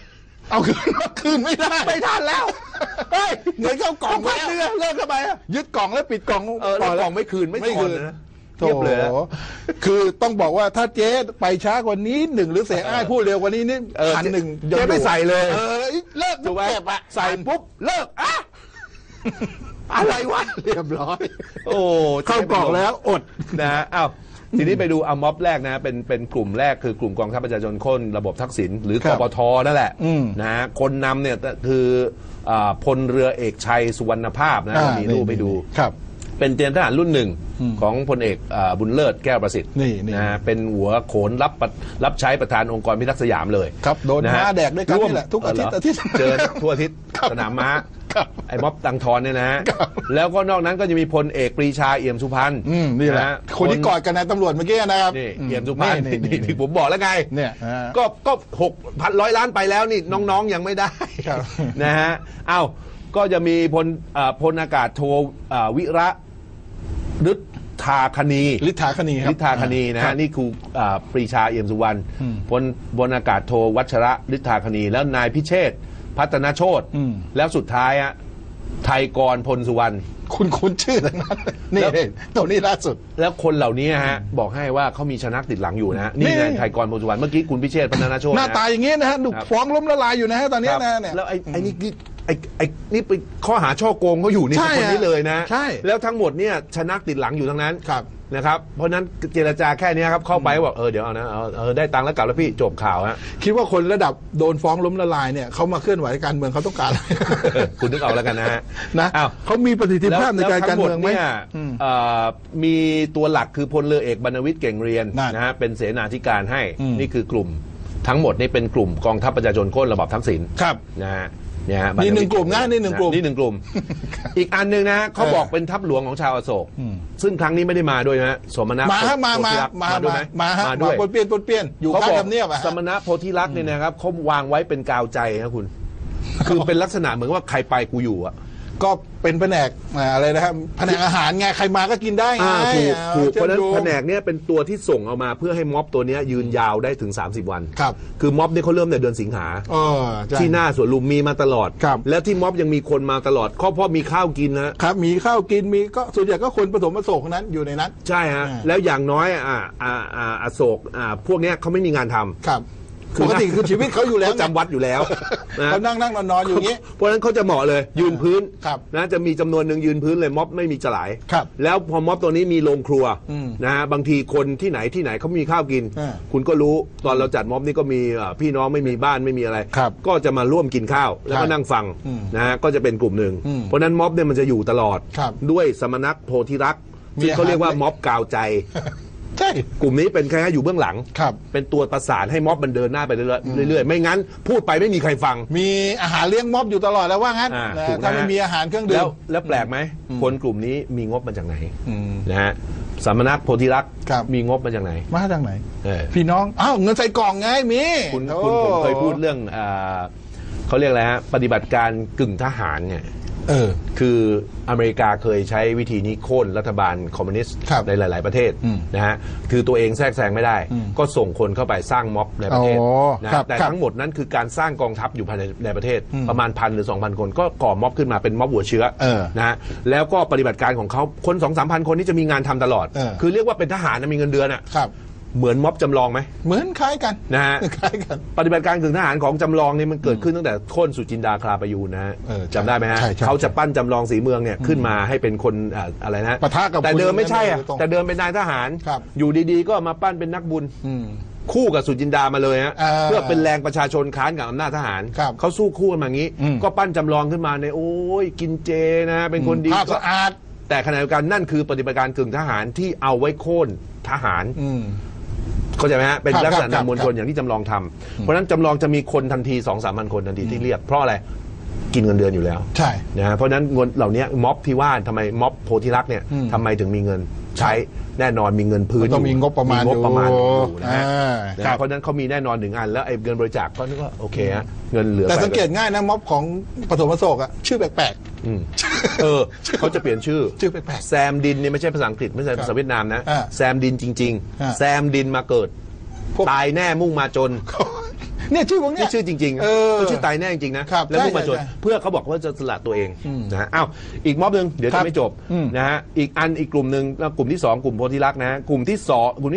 เอาคืนไม่ได้ไม่ทันแล้วเฮ้ยเงินเข้ากล่องพัแล้กวเรือเลิกทำไมอะยึดกล่องแล้วปิดกล่องแล้วกล่องไม่คืนไม่คืนนะโถเทียบเลยอะคือต้องบอกว่าถ้าเจ๊ไปช้ากว่านี้หนึ่งหรือเสียอ้ายพูดเร็วกว่านี้นี่1,000 เจ๊ไม่ใส่เลยเลิกถูกไหมเก็บอะใส่ปุ๊บเลิกอะอะไรวะเรียบร้อยโอ้เข้ากล่องแล้วอดนะฮะอ้าวทีนี้ไปดูเอาม็อบแรกนะเป็นกลุ่มแรกคือกลุ่มกองทัพประชาชนคนระบบทักษิณหรือกครับปทนั่นแหละอืมนะฮะคนนำเนี่ยคือพลเรือเอกชัยสุวรรณภาพนะมีรูปไปดูครับเป็นเตรียมทหารรุ่นหนึ่งของพลเอกบุญเลิศแก้วประสิทธิ์นี่นะฮะเป็นหัวโขนรับใช้ประธานองค์กรพิทักษ์สยามเลยครับโดนนะฮะม้าแดกด้วยกันนี่แหละทุกอาทิตย์เหรอาทิตย์เจอทั่วอาทิตย์ครับสนามม้าครับไอ้ม็อบตังทอนเนี่ยนะฮะครับแล้วก็นอกนั้นก็จะมีพลเอกปรีชาเอี่ยมสุพรรณนี่แหละฮคนที่กอดกันนายตำรวจเมื่อกี้นะครับนี่เอี่ยมสุพรรณนี่ที่ผมบอกแล้วไงเนี่ยก็6,100 ล้านไปแล้วนี่น้องๆยังไม่ได้ครับนะฮะอ้าวก็จะมีพลอากาศโทวิระฤทธาคณีฤทธาคณีครับฤทธาคณีนะครัฮะบนี่คือปรีชาเอี่ยมสุวรรณพลอากาศโทวัชระฤทธาคณีแล้วนายพิเชษฐ์พัฒนโชตแล้วสุดท้ายอะไทยกรพลสุวรรณคุณชื่อทั้งนั้นนี่แล้วตัวนี้ล่าสุดแล้วคนเหล่านี้ฮะบอกให้ว่าเขามีชนักติดหลังอยู่นะนี่ไงนี่ไทยกรพลสุวรรณเมื่อกี้คุณพิเชษฐ์พัฒนโชตหน้าตาอย่างงี้นะฮะดูครับฟ้องล้มละลายอยู่นะฮะตอนนี้ครับนะเนี่ยแล้วไอ้นี่นี่ไปข้อหาช่อโกงเขาอยู่นี่ใช่คนนี้เลยนะใช่แล้วทั้งหมดเนี่ยชนักติดหลังอยู่ทั้งนั้นครับนะครับเพราะฉะนั้นเจรจาแค่นี้ครับเข้าไปบอกเดี๋ยวเอานะได้ตังค์แล้วกลับแล้วพี่จบข่าวฮะคิดว่าคนระดับโดนฟ้องล้มละลายเนี่ยเขามาเคลื่อนไหวการเมืองเขาต้องการอะไรคุณนึกเอาแล้วกันนะฮะนะอ้าวเขามีประสิทธิภาพในการเมืองไหมแล้วทั้หดเนี่ยมีตัวหลักคือพลเรือเอกบรรณวิทย์เก่งเรียนนั่นนะฮะเป็นเสนาธิการให้ นี่คือกลุ่มทั้งหมดนี่เป็นกลุ่มกองทัพประชาชนโค่นระบอบทักษิณครับนะฮะเนี่ยฮะนี่หนึ่งกลุ่มนะนี่หนึ่งกลุ่มนี่หนึ่งกลุ่ม อีกอันหนึ่งนะฮะเขาบอกเป็นทัพหลวงของชาวอโศกซึ่งครั้งนี้ไม่ได้มาด้วยนะฮะสมณะมาฮะมาโพธิลักษณ์มาด้วยไหมมาฮะมามาด้วยปนเปลี่ยนอยู่เขาข้างบอกทำเนียบอะฮะสมณะโพธิลักษณ์เนี่ยนะครับเขาวางไว้เป็นกาวใจครับคุณ คือเป็นลักษณะเหมือนว่าใครไปกูอยู่อะก็เป็นแผนกอะไรนะครับแผนกอาหารไงใครมาก็กินได้ไงถูกเพราะฉะนั้นชื่อมโยงแผนกเนี้ยเป็นตัวที่ส่งเอามาเพื่อให้ม็อบตัวเนี้ยยืนยาวได้ถึง 30 วันครับคือม็อบเนี่ยเขาเริ่มในเดือนสิงหาใช่ที่หน้าสวนลุมมีมาตลอดครับและที่ม็อบยังมีคนมาตลอดเพราะมีข้าวกินนะครับมีข้าวกินมีก็ส่วนใหญ่ก็คนผสมผสมนั้นอยู่ในนั้นใช่ฮะแล้วอย่างน้อยอโศกพวกเนี้ยเขาไม่มีงานทำครับปกติคือชีวิตเขาอยู่แล้วเขาจำวัดอยู่แล้วนะเขานั่งนอนอยู่อย่างนี้เพราะฉะนั้นเขาจะเหมาะเลยยืนพื้นครับนะจะมีจำนวนหนึ่งยืนพื้นเลยม็อบไม่มีจลายครับแล้วพอม็อบตัวนี้มีโรงครัว นะฮะบางทีคนที่ไหนเขามีข้าวกิน คุณก็รู้ตอนเราจัดม็อบนี่ก็มีพี่น้องไม่มีบ้านไม่มีอะไรครับก็จะมาร่วมกินข้าวแล้วก็ใช่นั่งฟังนะฮะก็จะเป็นกลุ่มหนึ่งเพราะฉะนั้นม็อบเนี่ยมันจะอยู่ตลอดครับด้วยสมณักโพธิรักษ์มีซึ่งเขาเรียกว่าอาหารม็อบกาวใจใช่กลุ่มนี้เป็นแค่อยู่เบื้องหลังครับเป็นตัวประสานให้ม็อบมันเดินหน้าไปเรื่อยๆไม่งั้นพูดไปไม่มีใครฟังมีอาหารเลี้ยงม็อบอยู่ตลอดแล้วว่างั้นอ่านะถูกนะถ้าไม่มีอาหารเครื่องดื่แล้มวแปลกไหมคนกลุ่มนี้มีงบมาจากไหนอืมนะฮะสามณักโพธิรักษ์ครับมีงบมาจากไหนมาจากไหนเออพี่น้องอ้าวเงินใส่กล่องไงมีคุณโอ้ผมเคยพูดเรื่องเขาเรียกอะไรฮะปฏิบัติการกึ่งทหารเนี่ย คืออเมริกาเคยใช้วิธีนี้โค่นรัฐบาลคอมมิวนิสต์ครับในหลาย ๆประเทศนะฮะคือตัวเองแทรกแซงไม่ได้ ก็ส่งคนเข้าไปสร้างม็อบในประเทศอ๋อนะครับ แต่ครับทั้งหมดนั้นคือการสร้างกองทัพอยู่ภายในประเทศ ประมาณ 1,000 หรือ 2,000 คนก็ก่อม็อบขึ้นมาเป็นม็อบหัวเชื้อนะฮะแล้วก็ปฏิบัติการของเขาคน 2-3,000 คนนี้จะมีงานทำตลอด คือเรียกว่าเป็นทหารนะมีเงินเดือนอ่ะครับเหมือนม็อบจำลองไหมเหมือนคล้ายกันนะฮะคล้ายกันปฏิบัติการกึ่งทหารของจำลองนี่มันเกิดขึ้นตั้งแต่โค่นสุจินดาคลาประยูรนะฮะเออใช่จำได้ไหมฮะใช่ใช่เขาจะปั้นจำลองสีเมืองเนี่ยขึ้นมาให้เป็นคนอะไรนะปะทะกับแต่เดิมไม่ใช่อะคุณแต่เดิมเป็นนายทหารครับอยู่ดีๆก็มาปั้นเป็นนักบุญอืมคู่กับสุจินดามาเลยฮะ เพื่อเป็นแรงประชาชนค้านกับอำนาจทหารครับเขาสู้คู่กันมาอย่างนี้ ก็ปั้นจำลองขึ้นมาในโอ้ยกินเจนะเป็นคนดีภาพสะอาดแต่ขณะเดียวกันนั่นคือปฏิบัติการกึ่งทหารที่เอาไว้โค่นทหาร เข้าใจไหมฮะเป็นครับลักษณะครับนำมวลชนอย่างที่จำลองทำเพราะฉะนั้นจำลองจะมีคนทันที 2-3,000 คนทันทีที่เรียกเพราะอะไรกินเงินเดือนอยู่แล้วใช่นะฮะเพราะฉะนั้นเงินเหล่านี้ม็อบที่ว่าทำไมม็อบโพธิรักษ์เนี่ยทำไมถึงมีเงินใช้แน่นอนมีเงินพื้นมันต้องมีงบประมาณงบประมาณอยู่นะฮะคนะรัฮะบเพราะฉะนั้นเขามีแน่นอน1 อันแล้วไอ้เงินบริจาคก็นึกว่าโอเคฮะเงินเหลือแต่ไปสังเกตง่ายนะม็อบของปฐมโศกอะชื่อแปลกเขาจะเปลี่ยนชื่อชื่อแปลกแซมดินเนี่ยไม่ใช่ภาษาอังกฤษไม่ใช่ภาษาเวียดนามนะอ่าแซมดินจริงอ่าๆ แซมดินมาเกิดพวกตายแน่มุ่งมาจนๆเนี่ยชื่อพวกเนี้นี่ยชื่อจริงๆเขาชื่อตายแน่จริงๆนะครับ แล้วมุ่งมาจนใช่เพื่อเขาบอกว่าจะสละตัวเองนะฮะอ้าวอีกม็อบหนึ่งเดี๋ยวครัจะบไม่จบอืมนะฮะอีกกลุ่มหนึ่งแล้วกลุ่มที่ 2 กลุ่มโพธิรักษ์นะฮะกลุ่มที่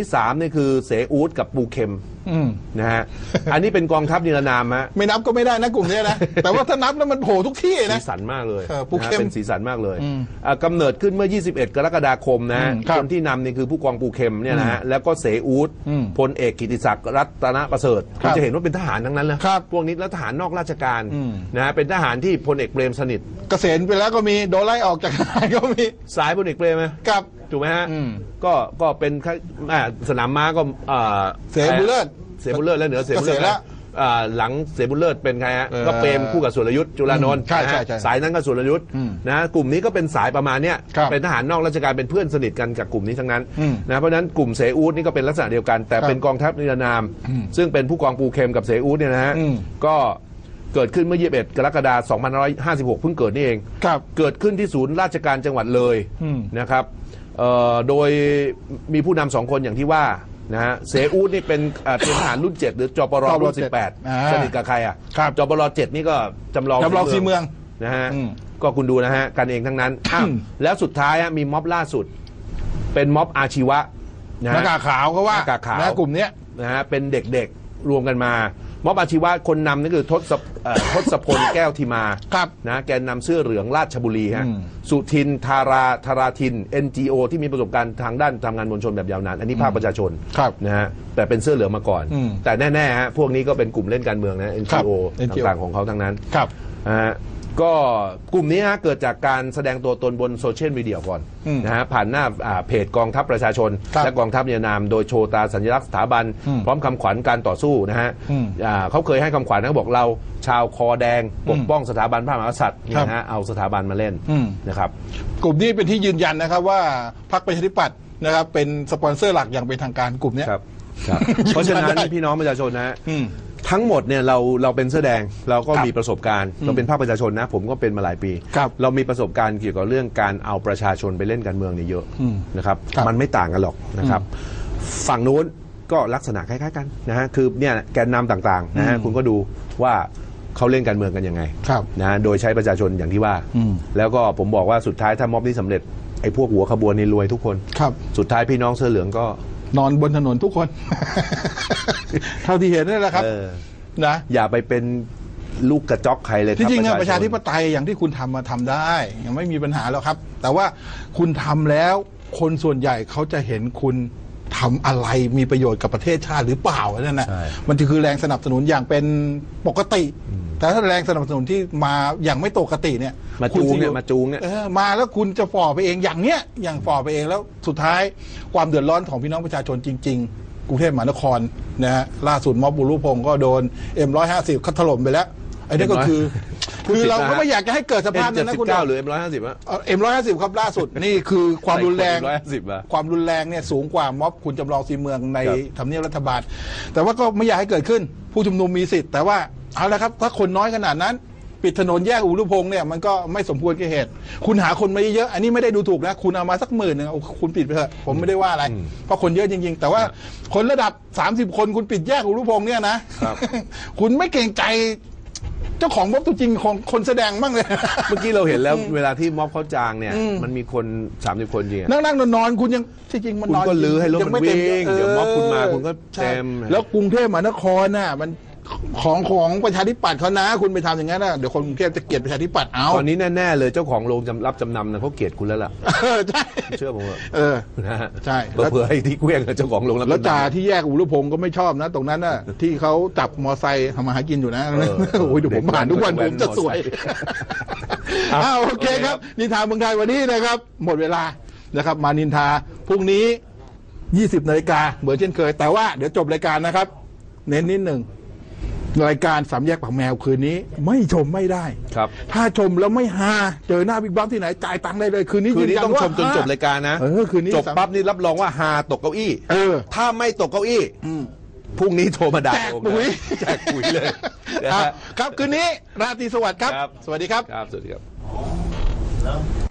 3นี่คือเสอูดกับปูเข็มนะฮะ อันนี้เป็นกองทัพนิรนามฮะไม่นับก็ไม่ได้นะกลุ่มเนี้ยนะ แต่ว่าถ้านับแล้วมันโผล่ทุกที่สีนะสันมากเลยปูเข็มนะฮะเป็นสีสันมากเลยกำเนิดขึ้นเมื่อ 21 กรกฎาคมนะฮะครับคนที่นำนี่คือผู้กองปูเข็มเนี่ยนะฮะแล้วก็เสอูดพลเอกกิติศักดิ์รัตนประเสริฐครัคุณบจะเห็นว่าเป็นทหารทั้งนั้นนะครับ พวกนี้แล้วทหารนอกราชการนะฮะเป็นทหารที่พลเอกเปรมสนิทเกษียณไปแล้วก็มีโดนไล่ออกจากงานก็มีสายพลเอกเปรมไหมกับถูกไหมฮะอืมก็เป็นสนามม้าก็เสบุญเลิศเสบุญเลิศแล้วเหนือเสบุญเลิศเกษียณแล้วหลังเสบุญเลิศเป็นใครฮะก็เปรมคู่กับสุรยุทธ์จุลานนท์ใช่นะฮะใช่สายนั้นก็สุรยุทธ์นะกลุ่มนี้ก็เป็นสายประมาณเนี้ยครับเป็นทหารนอกราชการเป็นเพื่อนสนิทกันกับกลุ่มนี้ทั้งนั้นอืมนะเพราะฉะนั้นกลุ่มเสอูดนี่ก็เป็นลักษณะเดียวกัน แต่ครับเป็นกองทัพนิรนาม ซึ่งเป็นผู้กองปูเข็มกับเสอูดเนี่ยนะฮะอืมก็เกิดขึ้นเมื่อ 21 กรกฎาคม 2556 เพิ่งเกิดนี่เองครับเกิดขึ้นที่ศูนย์ราชการจังหวัดเลยนะครับโดยมีผู้นำ2 คนอย่างที่ว่านะฮะเสอูดนี่เป็นเตรียมทหารรุ่น 7 หรือจปรรุ่น 18 สนิทกับใครอ่ะครับจปร7 นี่ก็จำลองสีเมืองนะฮะก็คุณดูนะฮะกันเองทั้งนั้นอ้าวแล้วสุดท้ายมีม็อบล่าสุด เป็นม็อบอาชีวะนะหน้าฮะกากขาวเขาว่าหน้ากากขาวนะกลุ่มเนี้ยนะฮะเป็นเด็กๆรวมกันมาม็อบอาชีวะคนนำนี่คือทศพลแก้วทิมาครับนะแกนนำเสื้อเหลืองราชบุรีฮะสุทินธาราทิน NGO ที่มีประสบการณ์ทางด้านทำงานมวลชนแบบยาวนานอันนี้ภาคประชาชนครับนะฮะแต่เป็นเสื้อเหลืองมาก่อน แต่แน่ๆฮะพวกนี้ก็เป็นกลุ่มเล่นการเมืองนะครับ NGO NGO ต่างๆของเขาทั้งนั้นครับนะฮะก็กลุ่มนี้ฮะเกิดจากการแสดงตัวตนบนโซเชียลมีเดียก่อนนะฮะผ่านหน้าเพจกองทัพประชาชนครับและกองทัพนิรนามโดยโชว์ตราสัญลักษณ์สถาบัน พร้อมคำขวัญการต่อสู้นะฮะเขาเคยให้คำขวัญเขาบอกเราชาวคอแดงปกป้องสถาบันพระมหากษัตริย์นะฮะเอาสถาบันมาเล่นนะครับกลุ่มนี้เป็นที่ยืนยันนะครับว่าพรรคประชาธิปัตย์นะครับเป็นสปอนเซอร์หลักอย่างเป็นทางการกลุ่มเนี้ยครับ เพราะฉะนั้นพี่น้องประชาชนนะฮะอืมทั้งหมดเนี่ยเราเป็นเสื้อแดงเราก็ครับมีประสบการณ์เราเป็นภาคประชาชนนะผมก็เป็นมาหลายปีครับเรามีประสบการณ์เกี่ยวกับเรื่องการเอาประชาชนไปเล่นการเมืองเนี่ยเยอะนะครับครับมันไม่ต่างกันหรอกนะครับฝั่งนู้นก็ลักษณะคล้ายๆกันนะฮะคือเนี่ยแกนนำต่างๆนะฮะคุณก็ดูว่าเขาเล่นการเมืองกันยังไงครับนะฮะโดยใช้ประชาชนอย่างที่ว่า แล้วก็ผมบอกว่าสุดท้ายถ้าม็อบนี้สำเร็จไอ้พวกหัวขบวนนี่รวยทุกคนครับสุดท้ายพี่น้องเสื้อเหลืองก็นอนบนถนนทุกคน เท่าที่เห็นนี่แหละครับนะอย่าไปเป็นลูกกระจอกใครเลยคที่รับจริงชประชาธิปไตยอย่างที่คุณทำมาทำได้ ยังไม่มีปัญหาแล้วครับ แต่ว่าคุณทำแล้วคนส่วนใหญ่เขาจะเห็นคุณทำอะไรมีประโยชน์กับประเทศชาติหรือเปล่านั่นนะใช่มันจะคือแรงสนับสนุนอย่างเป็นปกติ แต่ถ้าแรงสนับสนุนที่มาอย่างไม่ปกติเนี่ยมาคุณจูงสิเนี่ยมาจูงเนี่ยมาแล้วคุณจะฝ่อไปเองอย่างเนี้ยอย่างฝ่อไปเองแล้วสุดท้ายความเดือดร้อนของพี่น้องประชาชนจริง ๆ กรุงเทพมหานครนะฮะล่าสุดม็อบบุรุพงศ์ก็โดน M150 คัดถล่มไปแล้วไอ้นี่ก็คือพูดคือผิดเรานะก็ไม่อยากจะให้เกิดสภาพนั้นนะคุณ M79 หรือ M150 อะ M150 ครับล่าสุดนี่คือความรุนแรง 150อะความรุนแรงเนี่ยสูงกว่าม็อบคุณจำลองสีเมืองในครับทำเนียบรัฐบาล แต่ว่าก็ไม่อยากให้เกิดขึ้น ผู้ชุมนุมมีสิทธิ์แต่ว่าเอาละครับถ้าคนน้อยขนาดนั้น ปิดถนนแยกอุรุพงษ์เนี่ยมันก็ไม่สมควรแก่เหตุ คุณหาคนมาเยอะๆอันนี้ไม่ได้ดูถูกนะคุณเอามาสัก10,000นึงเอาคุณปิดไปเถอะผมไม่ได้ว่าอะไร เพราะคนเยอะจริงๆ แต่ว่าคนระดับ30คนคุณปิดแยกอุรุพงษ์เนี่ยนะครับ คุณไม่เกรงใจเจ้าของม็อบตัวจริงของคนแสดงบ้างเลยเมื่อกี้เราเห็นแล้วเวลาที่ม็อบเขาจางเนี่ยมันมีคน30คนจริงอะนั่งๆนอนๆคุณยังที่จริงมันคุณนอนก็ลื้อให้รถยังมันไต็วิ่งเดี๋ยวม็อบคุณมาคุณก็ใช่เต็มแล้วกรุงเทพมหานครน่ะมันของประชาธิปัตย์เขานะ คุณไปทำอย่างนั้นนะเดี๋ยวคนกรุงเทพจะเกลียดประชาธิปัตย์เอาตอนนี้แน่ๆเลยเจ้าของโรงรับจำนำนะเขาเกลียดคุณแล้วล่ะใช่เชื่อผมเถอะนะฮะ ใช่เผื่อให้ที่เกลี้ยงกับเจ้าของโรงรับแล้วจำนำจ่าที่แยกอุรุพงศ์ก็ไม่ชอบนะ ตรงนั้นน่ะ ที่เขาจับมอไซค์ทำมาหากินอยู่นะโอ้ยเดี๋ยวผมผ่านทุกวันผมจะสวยอ้าวโอเคครับนินทาเมืองไทยวันนี้นะครับ หมดเวลานะครับ มานินทาพรุ่งนี้ 20 นาฬิกาเหมือนเช่นเคย แต่ว่าเดี๋ยวจบรายการนะครับ เน้นนิดหนึ่งรายการสามแยกปากแมวคืนนี้ ไม่ชมไม่ได้ครับถ้าชมแล้วไม่ฮาเจอหน้าบิ๊กบัมที่ไหนจ่ายตังค์ได้เลยคืนนี้คืนนี้ยืยัต้องชมจนว่าจบรายการนะคืนนี้จบปั๊บนี่รับรองว่าฮาตกเก้าอี้ ถ้าไม่ตกเก้าอี้พรุ่งนี้โทรมาด่าแจกผมปุ๋ยแจกปุ๋ยเลยนะอ่ะฮะครับคืนนี้ราตรีสวัสดิ์ครับครับสวัสดีครับครับสวัสดีครับ